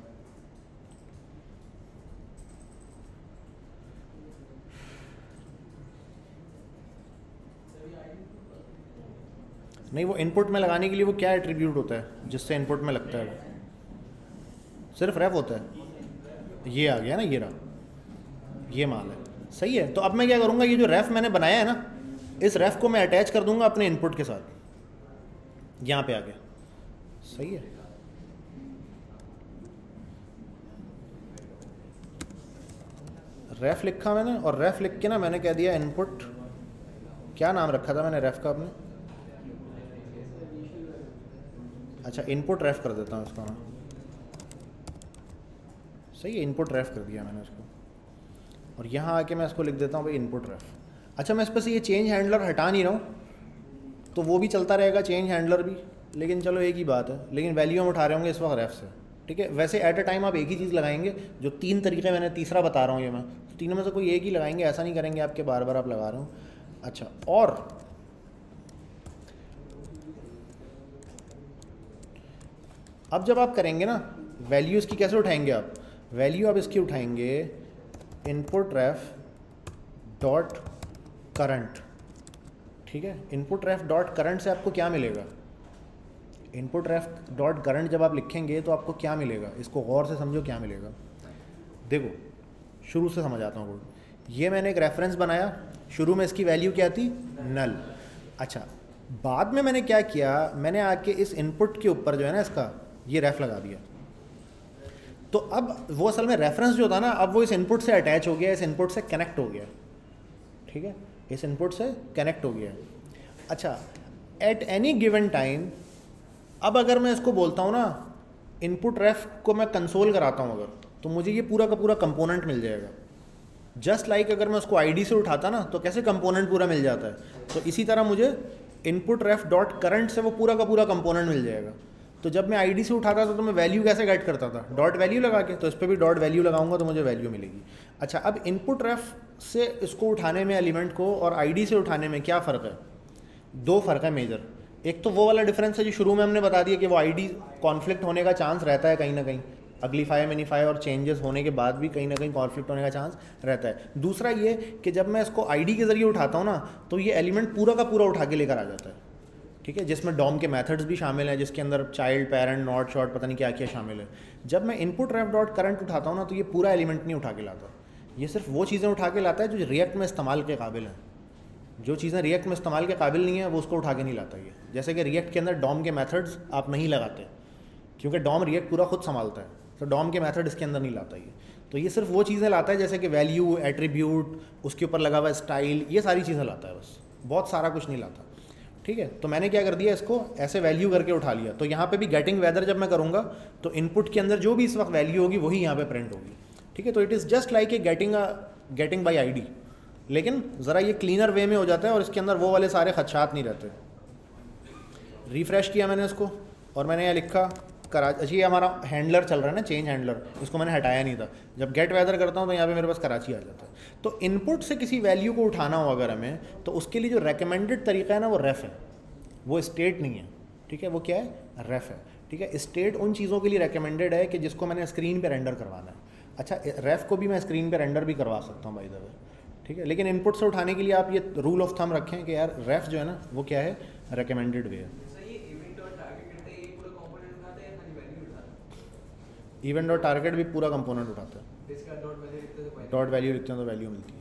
नहीं, वो इनपुट में लगाने के लिए वो क्या एट्रीब्यूट होता है जिससे इनपुट में लगता है? सिर्फ रेफ होता है। ये आ गया ना, ये रहा, ये माल है। सही है। तो अब मैं क्या करूँगा, ये जो रेफ मैंने बनाया है ना, इस रेफ को मैं अटैच कर दूंगा अपने इनपुट के साथ यहाँ पे आके। सही है। रेफ लिखा मैंने, और रेफ लिख के ना मैंने कह दिया इनपुट, क्या नाम रखा था मैंने रेफ का अपने? अच्छा, इनपुट रेफ कर देता हूँ इसको मैं। सही है, इनपुट रेफ कर दिया मैंने इसको, और यहाँ आके मैं इसको लिख देता हूँ भाई इनपुट रेफ। अच्छा, मैं इस पर से ये चेंज हैंडलर हटा नहीं रहा हूँ, तो वो भी चलता रहेगा, चेंज हैंडलर भी, लेकिन चलो एक ही बात है, लेकिन वैल्यू हम उठा रहे होंगे इस वक्त रेफ से। ठीक है। वैसे एट अ टाइम आप एक ही चीज़ लगाएंगे, जो तीन तरीके मैंने तीसरा बता रहा हूँ ये मैं, तो तीनों में से कोई एक ही लगाएंगे, ऐसा नहीं करेंगे आपके बार बार आप लगा रहे हो। अच्छा, और अब जब आप करेंगे ना, वैल्यू इसकी कैसे उठाएंगे आप? वैल्यू आप इसकी उठाएंगे इनपुट रेफ डॉट करंट। ठीक है। इनपुट रेफ डॉट करंट से आपको क्या मिलेगा? इनपुट रेफ डॉट करंट जब आप लिखेंगे तो आपको क्या मिलेगा, इसको गौर से समझो क्या मिलेगा। देखो, शुरू से समझ आता हूँ कोड। ये मैंने एक रेफरेंस बनाया, शुरू में इसकी वैल्यू क्या थी? नल। अच्छा, बाद में मैंने क्या किया, मैंने आके इस इनपुट के ऊपर जो है ना इसका ये रेफ लगा दिया। तो अब वो असल में रेफरेंस जो था ना, अब वो इस इनपुट से अटैच हो गया, इस इनपुट से कनेक्ट हो गया। ठीक है, इस इनपुट से कनेक्ट हो गया। अच्छा, एट एनी गिवन टाइम, अब अगर मैं इसको बोलता हूँ ना, इनपुट रेफ को मैं कंसोल कराता हूँ अगर, तो मुझे ये पूरा का पूरा कंपोनेंट मिल जाएगा। जस्ट लाइक अगर मैं उसको आईडी से उठाता ना, तो कैसे कंपोनेंट पूरा मिल जाता है, तो इसी तरह मुझे इनपुट रेफ डॉट करंट से वो पूरा का पूरा कंपोनेंट मिल जाएगा। तो जब मैं आईडी से उठाता था तो मैं वैल्यू कैसे गेट करता था? डॉट वैल्यू लगा के। तो इस पर भी डॉट वैल्यू लगाऊंगा तो मुझे वैल्यू मिलेगी। अच्छा, अब इनपुट रेफ से इसको उठाने में एलिमेंट को और आईडी से उठाने में क्या फ़र्क है? दो फ़र्क है मेजर। एक तो वो वाला डिफरेंस है जो शुरू में हमने बता दिया कि वो आईडी कॉन्फ्लिक्ट होने का चांस रहता है कहीं ना कहीं, अगलीफाई मिनीफाई और चेंजेस होने के बाद भी कहीं ना कहीं कॉन्फ्लिक्ट होने का चांस रहता है। दूसरा ये कि जब मैं इसको आईडी के ज़रिए उठाता हूँ ना, तो ये एलिमेंट पूरा का पूरा उठा के लेकर आ जाता है। ठीक है, जिसमें डॉम के मेथड्स भी शामिल हैं, जिसके अंदर चाइल्ड, पेरेंट, नॉट, शॉर्ट, पता नहीं क्या क्या शामिल है। जब मैं इनपुट रेफ डॉट करंट उठाता हूँ ना, तो ये पूरा एलिमेंट नहीं उठा के लाता, ये सिर्फ वो चीज़ें उठा के लाता है जो रिएक्ट में इस्तेमाल के काबिल हैं। जो चीज़ें रिएक्ट में इस्तेमाल के काबिल नहीं है वो उसको उठा के नहीं लाता ये। जैसे कि रिएक्ट के अंदर डॉम के मेथड्स आप नहीं लगाते, क्योंकि डॉम रिएक्ट पूरा खुद संभालता है, तो डॉम के मेथड इसके अंदर नहीं लाता ये। तो ये सिर्फ वो चीज़ें लाता है जैसे कि वैल्यू, एट्रीब्यूट, उसके ऊपर लगा हुआ स्टाइल, ये सारी चीज़ें लाता है बस, बहुत सारा कुछ नहीं लाता। ठीक है, तो मैंने क्या कर दिया, इसको ऐसे वैल्यू करके उठा लिया। तो यहाँ पे भी गेटिंग वेदर जब मैं करूँगा तो इनपुट के अंदर जो भी इस वक्त वैल्यू होगी वही यहाँ पे प्रिंट होगी। ठीक है, तो it is just like a getting by ID, लेकिन ज़रा ये क्लीनर वे में हो जाता है और इसके अंदर वो वाले सारे खदशात नहीं रहते। रिफ़्रेश किया मैंने इसको और मैंने यहाँ लिखा कराची। ये हमारा हैंडलर चल रहा है ना, चेंज हैंडलर, इसको मैंने हटाया नहीं था। जब गेट वेदर करता हूँ तो यहाँ पे मेरे पास कराची आ जाता है। तो इनपुट से किसी वैल्यू को उठाना हो अगर हमें, तो उसके लिए जो रेकमेंडेड तरीका है ना वो रेफ है, वो स्टेट नहीं है। ठीक है, वो क्या है? रेफ है। ठीक है, स्टेट उन चीज़ों के लिए रेकमेंडेड है कि जिसको मैंने स्क्रीन पर रेंडर करवाना है। अच्छा, रेफ को भी मैं स्क्रीन पर रेंडर भी करवा सकता हूँ बाय द वे। ठीक है, लेकिन इनपुट से उठाने के लिए आप ये रूल ऑफ थंब रखें कि यार रेफ जो है ना वो क्या है? रेकमेंडेड वे है। इवेंट और टारगेट भी पूरा कंपोनेंट उठाता है। डॉट वैल्यू लिखते हैं तो वैल्यू मिलती है।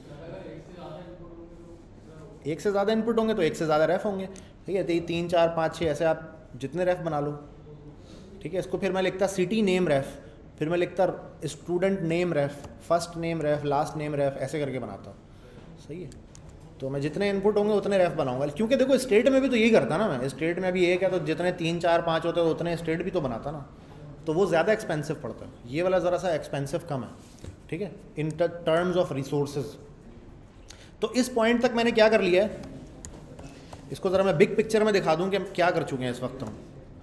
एक से ज़्यादा इनपुट होंगे तो एक से ज़्यादा रेफ होंगे। ठीक है, तो 3, 4, 5, 6 ऐसे आप जितने रेफ बना लो। ठीक है, इसको फिर मैं लिखता सिटी नेम रेफ, फिर मैं लिखता student name ref, first name ref, last name ref, ऐसे करके बनाता। सही है, तो मैं जितने इनपुट होंगे उतने रेफ बनाऊंगा, क्योंकि देखो स्टेट में भी तो यही करता ना मैं। स्टेट में अभी एक है तो जितने 3, 4, 5 होते हैं उतने स्टेट भी तो बनाता ना, तो वो ज़्यादा एक्सपेंसिव पड़ता है। ये वाला ज़रा सा एक्सपेंसिव कम है। ठीक है, इन टर्म्स ऑफ रिसोर्सेज। तो इस पॉइंट तक मैंने क्या कर लिया है, इसको ज़रा मैं बिग पिक्चर में दिखा दूं कि हम क्या कर चुके हैं इस वक्त। हम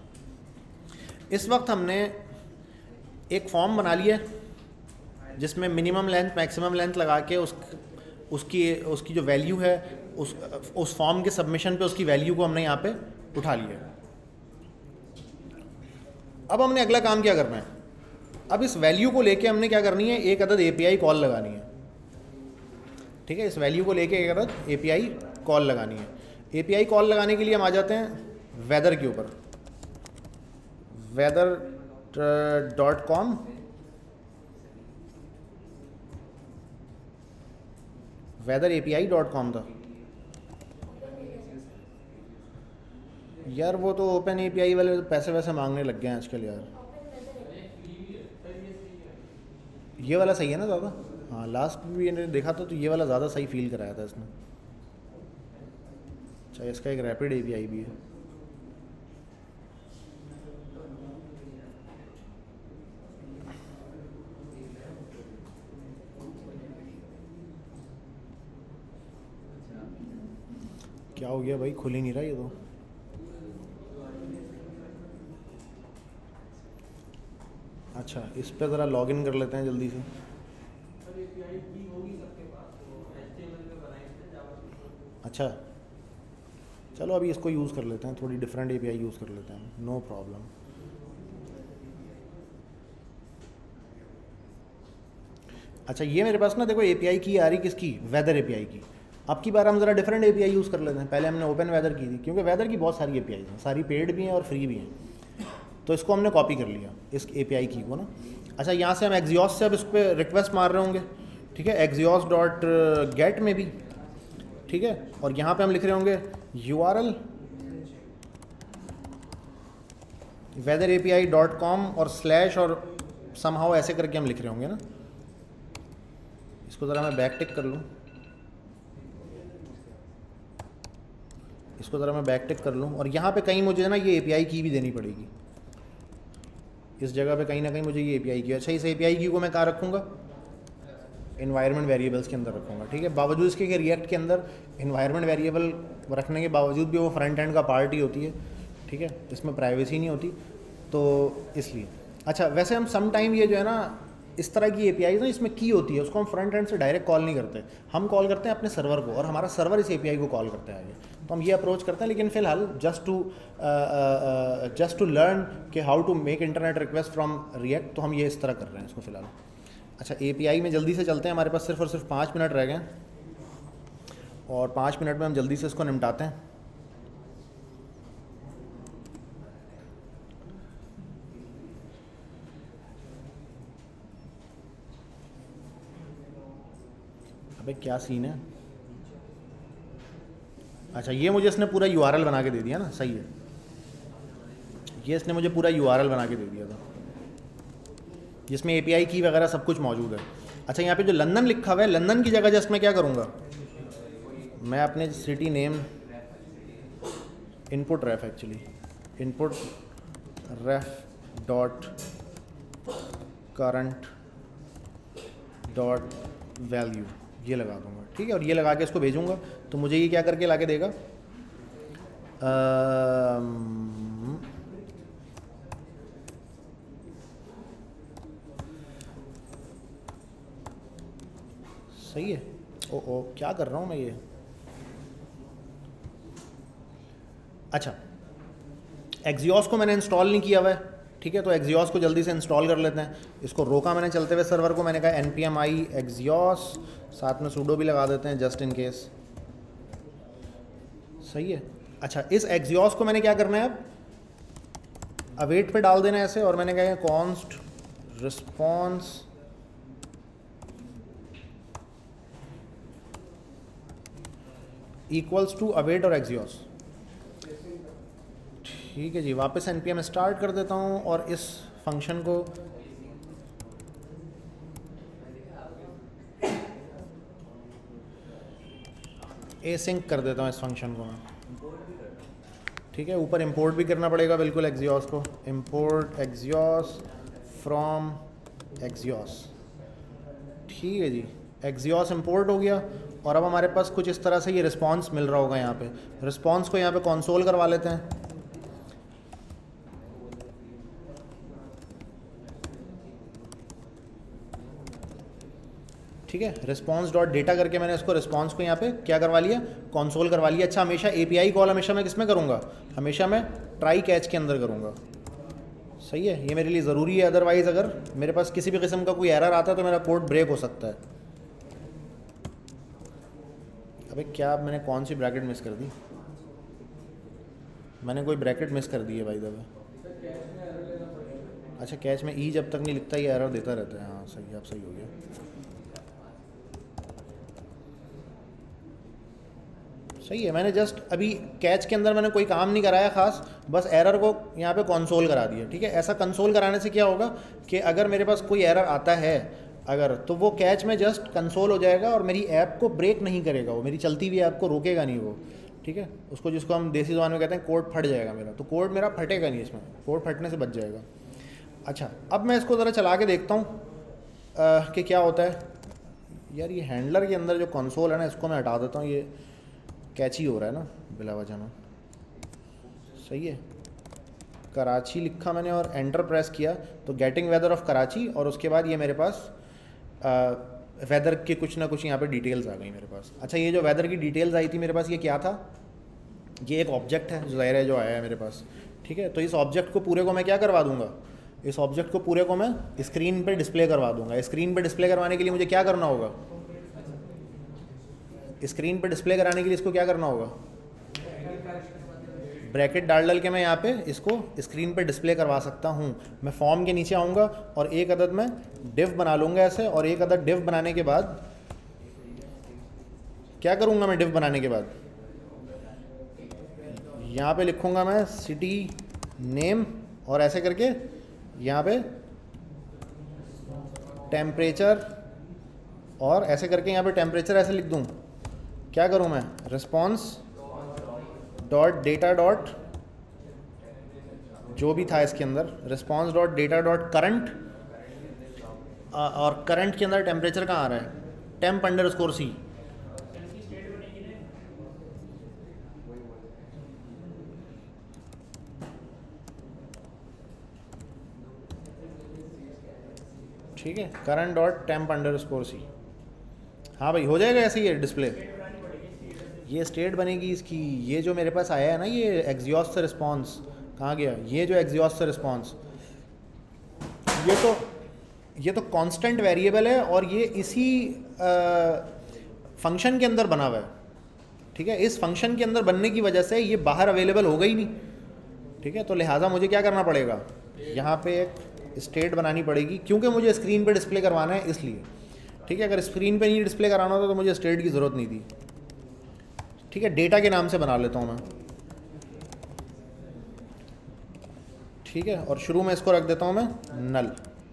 इस वक्त हमने एक फॉर्म बना लिया है जिसमें मिनिमम लेंथ मैक्सिमम लेंथ लगा के उसकी जो वैल्यू है उस फॉर्म के सबमिशन पे उसकी वैल्यू को हमने यहाँ पे उठा लिया है। अब हमने अगला काम क्या करना है, अब इस वैल्यू को लेके हमने क्या करनी है, एक अदद एपीआई कॉल लगानी है। ठीक है, इस वैल्यू को लेके एक अदद एपीआई कॉल लगानी है। एपीआई कॉल लगाने के लिए हम आ जाते हैं वेदर के ऊपर, weather.com, weatherapi.com था यार, वो तो ओपन एपीआई वाले पैसे वैसे मांगने लग गए हैं आजकल यार। ये वाला सही है ना ज़्यादा? हाँ, लास्ट भी मैंने देखा था तो ये वाला ज़्यादा सही फील कराया था इसने। अच्छा, इसका एक रैपिड एपीआई भी है। क्या हो गया भाई, खुल ही नहीं रहा ये तो। अच्छा, इस पे ज़रा लॉगिन कर लेते हैं जल्दी से। अच्छा चलो, अभी इसको यूज़ कर लेते हैं, थोड़ी डिफरेंट एपीआई यूज़ कर लेते हैं, नो प्रॉब्लम। अच्छा, ये मेरे पास ना देखो एपीआई की आ रही किसकी, वेदर एपीआई की। अब की बार हम ज़रा डिफरेंट एपीआई यूज़ कर लेते हैं। पहले हमने ओपन वेदर की थी, क्योंकि वेदर की बहुत सारी एपीआई हैं, सारी पेड भी हैं और फ्री भी हैं। तो इसको हमने कॉपी कर लिया, इस एपीआई की को ना। अच्छा, यहाँ से हम एक्जियोस से अब इस पर रिक्वेस्ट मार रहे होंगे, ठीक है, exhaust.get में भी, ठीक है। और यहाँ पे हम लिख रहे होंगे URL weatherapi.com और स्लैश और समहाउ ऐसे करके हम लिख रहे होंगे ना। इसको ज़रा मैं बैक टिक कर लूँ, इसको ज़रा मैं बैक टिक कर लूँ, और यहाँ पे कहीं मुझे ना ये एपीआई की भी देनी पड़ेगी। इस जगह पे कहीं ना कहीं मुझे ये एपीआई की। अच्छा, इस एपीआई की को मैं कहाँ रखूँगा, इन्वायरमेंट वेरिएबल्स के अंदर रखूँगा, ठीक है। बावजूद इसके कि रिएक्ट के अंदर इन्वायरमेंट वेरिएबल रखने के बावजूद भी वो फ्रंट एंड का पार्ट ही होती है, ठीक है, इसमें प्राइवेसी नहीं होती, तो इसलिए। अच्छा, वैसे हम सम टाइम ये जो है ना इस तरह की एपीआई ना इसमें की होती है, उसको हम फ्रंट एंड से डायरेक्ट कॉल नहीं करते, हम कॉल करते हैं अपने सर्वर को, और हमारा सर्वर इस एपीआई को कॉल करता है आगे। तो हम ये अप्रोच करते हैं, लेकिन फ़िलहाल जस्ट टू लर्न कि how to make internet request from React, तो हम ये इस तरह कर रहे हैं इसको फ़िलहाल। अच्छा, एपीआई में जल्दी से चलते हैं, हमारे पास सिर्फ और सिर्फ 5 मिनट रह गए, और 5 मिनट में हम जल्दी से इसको निपटाते हैं। अबे क्या सीन है। अच्छा, ये मुझे इसने पूरा यूआरएल बना के दे दिया ना, सही है, ये इसने मुझे पूरा यूआरएल बना के दे दिया था जिसमें एपीआई की वगैरह सब कुछ मौजूद है। अच्छा, यहाँ पे जो लंदन लिखा हुआ है, लंदन की जगह जस्ट मैं क्या करूँगा, मैं अपने city name input ref, actually input ref dot current dot value ये लगा दूँगा, ठीक है। और ये लगा के इसको भेजूँगा, तो मुझे ये क्या करके ला के देगा, सही है। ओ क्या कर रहा हूँ मैं ये। अच्छा, एक्जियोस को मैंने इंस्टॉल नहीं किया हुआ है, ठीक है, तो एक्जियोस को जल्दी से इंस्टॉल कर लेते हैं। इसको रोका मैंने चलते हुए सर्वर को, मैंने कहा npm i एक्जियोस, साथ में sudo भी लगा देते हैं जस्ट इन केस, सही है। अच्छा, इस एक्जियोस को मैंने क्या करना है, अब अवेट पे डाल देना है ऐसे, और मैंने कहा const response equals to await और एक्जियोस, ठीक है जी। वापस npm स्टार्ट कर देता हूँ, और इस फंक्शन को एसिंक कर देता हूँ, इस फंक्शन को मैं, ठीक है। ऊपर इंपोर्ट भी करना पड़ेगा बिल्कुल एक्जियोस को, इंपोर्ट एक्जियोस फ्रॉम एक्जियोस, ठीक है जी, एक्सियोस इंपोर्ट हो गया और अब हमारे पास कुछ इस तरह से ये रिस्पांस मिल रहा होगा। यहाँ पे रिस्पांस को यहाँ पे कंसोल करवा लेते हैं। ठीक है, रिस्पांस डॉट डेटा करके मैंने इसको रिस्पांस को यहाँ पे क्या करवा लिया, कंसोल करवा लिया। अच्छा, हमेशा एपीआई कॉल हमेशा मैं किस में करूँगा, हमेशा मैं ट्राई कैच के अंदर करूँगा। सही है, ये मेरे लिए ज़रूरी है, अदरवाइज़ अगर मेरे पास किसी भी किस्म का कोई एरर आता है तो मेरा कोड ब्रेक हो सकता है। अबे क्या, मैंने कौन सी ब्रैकेट मिस कर दी, मैंने कोई ब्रैकेट मिस कर दी है भाई दबे। अच्छा, कैच में ई जब तक नहीं लिखता ये एरर देता रहता है। हाँ सही है, अब सही हो गया। सही है, मैंने जस्ट अभी कैच के अंदर मैंने कोई काम नहीं कराया खास, बस एरर को यहाँ पे कंसोल करा दिया। ठीक है, ऐसा कंसोल कराने से क्या होगा कि अगर मेरे पास कोई एरर आता है अगर, तो वो कैच में जस्ट कंसोल हो जाएगा और मेरी ऐप को ब्रेक नहीं करेगा, वो मेरी चलती हुई ऐप को रोकेगा नहीं वो। ठीक है, उसको जिसको हम देसी ज़बान में कहते हैं कोड फट जाएगा मेरा, तो कोड मेरा फटेगा नहीं, इसमें कोड फटने से बच जाएगा। अच्छा, अब मैं इसको ज़रा चला के देखता हूँ कि क्या होता है। यार ये हैंडलर के अंदर जो कंसोल है ना, इसको मैं हटा देता हूँ, ये कैची हो रहा है ना बिला वजह में। सही है, कराची लिखा मैंने और एंटर प्रेस किया तो गेटिंग वेदर ऑफ कराची, और उसके बाद ये मेरे पास वेदर के कुछ ना कुछ यहाँ पे डिटेल्स आ गई मेरे पास। अच्छा, ये जो वेदर की डिटेल्स आई थी मेरे पास, ये क्या था, ये एक ऑब्जेक्ट है जो ज़ाहिर है जो आया है मेरे पास। ठीक है, तो इस ऑब्जेक्ट को पूरे को मैं क्या करवा दूंगा, इस ऑब्जेक्ट को पूरे को मैं स्क्रीन पे डिस्प्ले करवा दूंगा। स्क्रीन पे डिस्प्ले करवाने के लिए मुझे क्या करना होगा, स्क्रीन पे डिस्प्ले कराने के लिए इसको क्या करना होगा, ब्रैकेट डाल के मैं यहाँ पे इसको स्क्रीन पे डिस्प्ले करवा सकता हूँ। मैं फॉर्म के नीचे आऊँगा और एक अदद मैं डिव बना लूँगा ऐसे, और एक अदद डिव बनाने के बाद क्या करूँगा मैं, डिव बनाने के बाद यहाँ पे लिखूँगा मैं सिटी नेम, और ऐसे करके यहाँ पे टेम्परेचर, और ऐसे करके यहाँ पे टेम्परेचर ऐसे लिख दूँ। क्या करूँ मैं, रिस्पॉन्स डॉट डेटा डॉट जो भी था इसके अंदर, response dot data dot current, और करंट के अंदर टेम्परेचर कहाँ आ रहा है, टेम्प अंडरस्कोर सी। ठीक है, current dot temp underscore C. हाँ भाई, हो जाएगा ऐसे ही डिस्प्ले, ये स्टेट बनेगी इसकी। ये जो मेरे पास आया है ना, ये एक्सियोस से रिस्पॉन्स कहाँ गया, ये जो एक्सियोस से रिस्पॉन्स, ये तो कांस्टेंट वेरिएबल है और ये इसी फंक्शन के अंदर बना हुआ है। ठीक है, इस फंक्शन के अंदर बनने की वजह से ये बाहर अवेलेबल होगा ही नहीं। ठीक है, तो लिहाजा मुझे क्या करना पड़ेगा, यहाँ पे एक स्टेट बनानी पड़ेगी, क्योंकि मुझे स्क्रीन पे डिस्प्ले करवाना है इसलिए। ठीक है, अगर स्क्रीन पे नहीं डिस्प्ले कराना होता तो मुझे स्टेट की ज़रूरत नहीं थी। ठीक है, डेटा के नाम से बना लेता हूँ मैं। ठीक है, और शुरू में इसको रख देता हूँ मैं नल।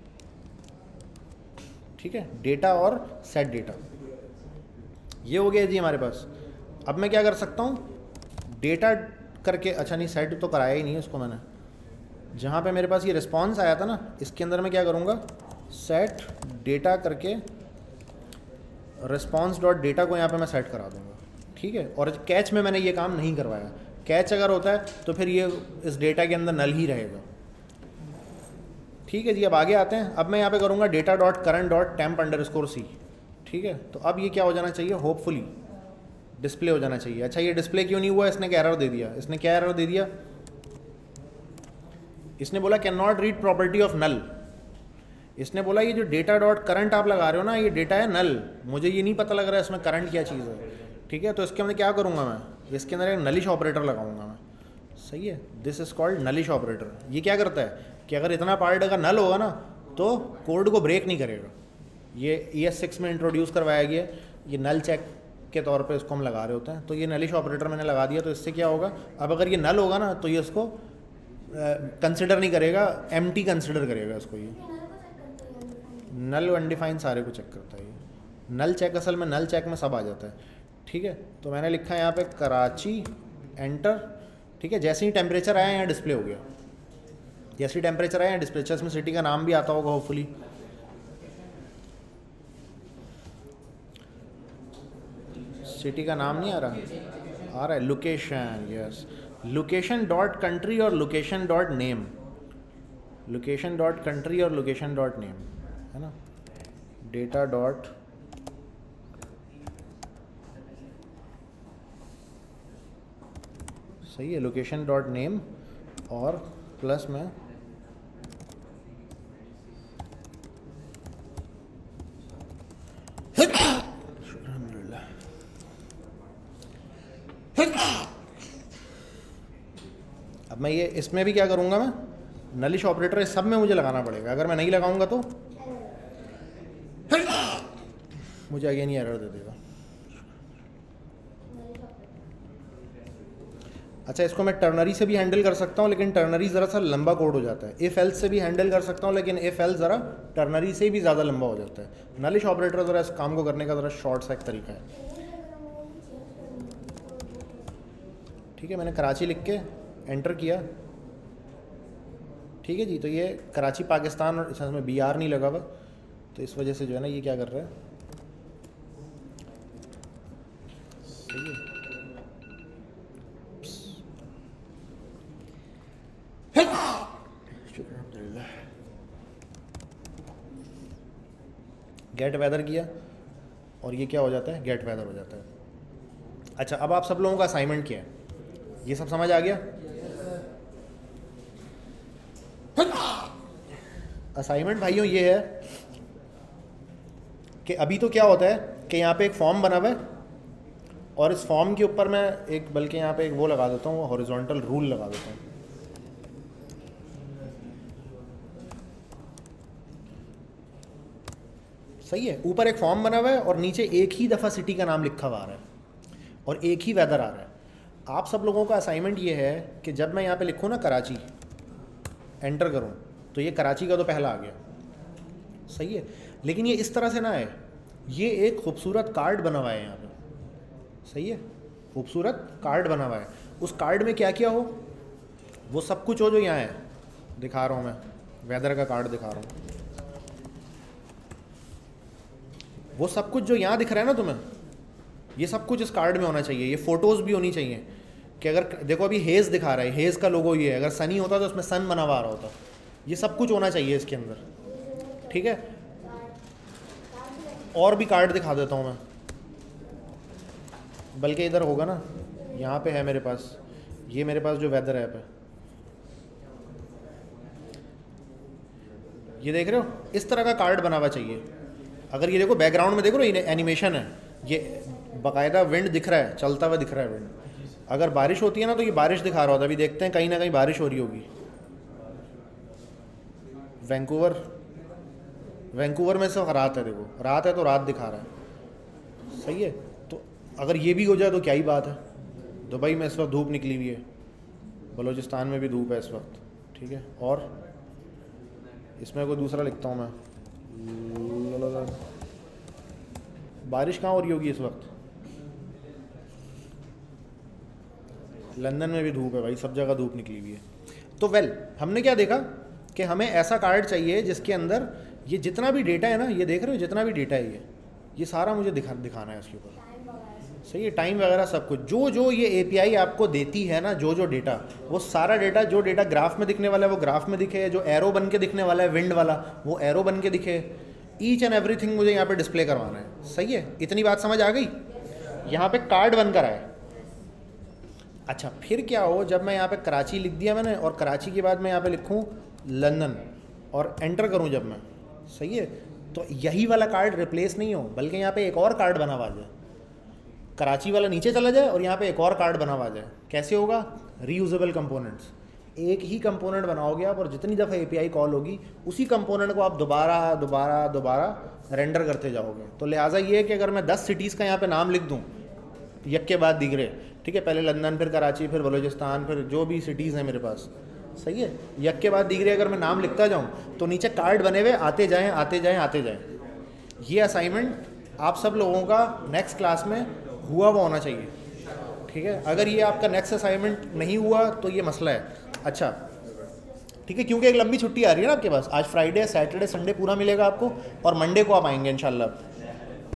ठीक है, डेटा और सेट डेटा, ये हो गया जी हमारे पास। अब मैं क्या कर सकता हूँ, डेटा करके, अच्छा नहीं सेट तो कराया ही नहीं है उसको मैंने, जहाँ पे मेरे पास ये रिस्पॉन्स आया था ना, इसके अंदर मैं क्या करूँगा, सेट डेटा करके रिस्पॉन्स डॉट डेटा को यहाँ पे मैं सेट करा दूँगा। ठीक है, और कैच में मैंने ये काम नहीं करवाया, कैच अगर होता है तो फिर ये इस डेटा के अंदर नल ही रहेगा। ठीक है जी, अब आगे आते हैं। अब मैं यहाँ पे करूँगा data dot current dot temp underscore C. ठीक है, तो अब ये क्या हो जाना चाहिए, होपफुली डिस्प्ले हो जाना चाहिए। अच्छा, ये डिस्प्ले क्यों नहीं हुआ, इसने क्या एरर दे दिया, इसने क्या एरर दे दिया, इसने बोला cannot read property of null. इसने बोला ये जो डेटा डॉट करंट आप लगा रहे हो ना, ये डेटा है नल, मुझे ये नहीं पता लग रहा है इसमें करंट क्या चीज़ है। ठीक है, तो इसके अंदर क्या करूँगा मैं, इसके अंदर एक नलिश ऑपरेटर लगाऊंगा मैं। सही है, this is called nullish operator. ये क्या करता है कि अगर इतना पार्ट अगर नल होगा ना तो कोड को ब्रेक नहीं करेगा। ये ES6 में इंट्रोड्यूस करवाया गया, ये नल चेक के तौर पे इसको हम लगा रहे होते हैं। तो ये नलिश ऑपरेटर मैंने लगा दिया, तो इससे क्या होगा, अब अगर ये नल होगा ना तो ये इसको कंसिडर नहीं करेगा, एम्प्टी कंसिडर करेगा इसको। ये नल अनडिफाइंड सारे को चेक करता है। ये नल चेक असल में नल चेक में सब आ जाता है। ठीक है, तो मैंने लिखा है यहाँ पे कराची, एंटर। ठीक है, जैसे ही टेम्परेचर आया यहाँ डिस्प्ले हो गया, जैसे ही टेम्परेचर आया डिस्प्ले, इसमें सिटी का नाम भी आता होगा होपफुली। सिटी का नाम नहीं आ रहा है location, yes, location dot country और location dot name, location dot country और लोकेशन डॉट नेम, है ना, डेटा डॉट सही है, लोकेशन डॉट नेम और प्लस में अब मैं ये इसमें भी क्या करूँगा, मैं नलिश ऑपरेटर इस सब में मुझे लगाना पड़ेगा, अगर मैं नहीं लगाऊंगा तो मुझे अगेन ही एरर दे देगा। अच्छा, इसको मैं टर्नरी से भी हैंडल कर सकता हूँ, लेकिन टर्नरी ज़रा सा लंबा कोड हो जाता है। इफ़ एल्स से भी हैंडल कर सकता हूँ, लेकिन इफ़ एल्स ज़रा टर्नरी से भी ज़्यादा लंबा हो जाता है। नलिश ऑपरेटर ज़रा इस काम को करने का ज़रा शॉर्ट सा एक तरीका है। ठीक है, मैंने कराची लिख के एंटर किया, ठीक है जी। तो ये कराची पाकिस्तान और इसमें BR नहीं लगा हुआ, तो इस वजह से जो है ना ये क्या कर रहा है, सही है। गेट वेदर किया और ये क्या हो जाता है, गेट वेदर हो जाता है। अच्छा, अब आप सब लोगों का असाइनमेंट क्या है, ये सब समझ आ गया? असाइनमेंट भाइयों ये है कि अभी तो क्या होता है कि यहाँ पे एक फॉर्म बना हुआ है और इस फॉर्म के ऊपर मैं एक, बल्कि यहाँ पे एक वो लगा देता हूँ, हॉरिजॉन्टल रूल लगा देता हूँ। सही है, ऊपर एक फॉर्म बना हुआ है और नीचे एक ही दफ़ा सिटी का नाम लिखा हुआ आ रहा है और एक ही वेदर आ रहा है। आप सब लोगों का असाइनमेंट ये है कि जब मैं यहाँ पे लिखूँ ना कराची, एंटर करूँ, तो ये कराची का तो पहला आ गया, सही है। लेकिन ये इस तरह से ना है, ये एक खूबसूरत कार्ड बना हुआ है यहाँ पे, सही है, खूबसूरत कार्ड बना हुआ है। उस कार्ड में क्या क्या हो, वो सब कुछ हो जो यहाँ है, दिखा रहा हूँ मैं, वेदर का कार्ड दिखा रहा हूँ। वो सब कुछ जो यहाँ दिख रहा है ना तुम्हें, ये सब कुछ इस कार्ड में होना चाहिए। ये फ़ोटोज़ भी होनी चाहिए कि अगर देखो अभी हेज़ दिखा रहा है, हेज़ का लोगो ये है, अगर सनी होता तो उसमें सन बना हुआ आ रहा होता। ये सब कुछ होना चाहिए इसके अंदर, ठीक है। और भी कार्ड दिखा देता हूँ मैं, बल्कि इधर होगा ना, यहाँ पे है मेरे पास, ये मेरे पास जो वेदर ऐप है, ये देख रहे हो, इस तरह का कार्ड बना हुआ चाहिए। अगर ये देखो बैकग्राउंड में देखो ना, एनिमेशन है, ये बाकायदा विंड दिख रहा है, चलता हुआ दिख रहा है विंड। अगर बारिश होती है ना तो ये बारिश दिखा रहा होता है। अभी देखते हैं कहीं ना कहीं बारिश हो रही होगी। वैंकूवर में से रात है, देखो रात है तो रात दिखा रहा है, सही है। तो अगर ये भी हो जाए तो क्या ही बात है। दुबई में इस वक्त धूप निकली हुई है, बलूचिस्तान में भी धूप है इस वक्त, ठीक है। और इसमें कोई दूसरा लिखता हूँ मैं, बारिश कहाँ हो रही होगी इस वक्त, लंदन में भी धूप है भाई, सब जगह धूप निकली हुई है। तो हमने क्या देखा कि हमें ऐसा कार्ड चाहिए जिसके अंदर ये जितना भी डेटा है ना, ये देख रहे हो जितना भी डेटा है ये सारा मुझे दिखाना है इसके ऊपर, सही है। टाइम वगैरह सब कुछ, जो ये API आपको देती है ना, जो डेटा, वो सारा डेटा, जो डेटा ग्राफ में दिखने वाला है वो ग्राफ में दिखे, जो एरो बन के दिखने वाला है विंड वाला वो एरो बन के दिखे। ईच एंड एवरीथिंग मुझे यहाँ पे डिस्प्ले करवाना है, सही है। इतनी बात समझ आ गई, यहाँ पे कार्ड बनकर आए। अच्छा, फिर क्या हो, जब मैं यहाँ पे कराची लिख दिया मैंने, और कराची के बाद मैं यहाँ पे लिखूँ लंदन और एंटर करूँ जब मैं, सही है, तो यही वाला कार्ड रिप्लेस नहीं हो, बल्कि यहाँ पे एक और कार्ड बना हुआ जाए, कराची वाला नीचे चला जाए और यहाँ पे एक और कार्ड बना हुआ जाए। कैसे होगा? रीयूजेबल कंपोनेंट्स, एक ही कंपोनेंट बनाओगे आप और जितनी दफ़ा API कॉल होगी उसी कंपोनेंट को आप दोबारा रेंडर करते जाओगे। तो लिहाजा ये है कि अगर मैं 10 सिटीज़ का यहाँ पे नाम लिख दूँ यक के बाद दिगरे, ठीक है, पहले लंदन, फिर कराची, फिर बलूचिस्तान, फिर जो भी सिटीज़ हैं मेरे पास, सही है, यक के बाद दिगरे अगर मैं नाम लिखता जाऊँ तो नीचे कार्ड बने हुए आते जाएँ। ये असाइनमेंट आप सब लोगों का नेक्स्ट क्लास में हुआ होना चाहिए, ठीक है। अगर ये आपका नेक्स्ट असाइनमेंट नहीं हुआ तो ये मसला है। अच्छा, ठीक है, क्योंकि एक लंबी छुट्टी आ रही है ना आपके पास, आज फ्राइडे, सैटरडे, संडे पूरा मिलेगा आपको और मंडे को आप आएंगे इंशाल्लाह।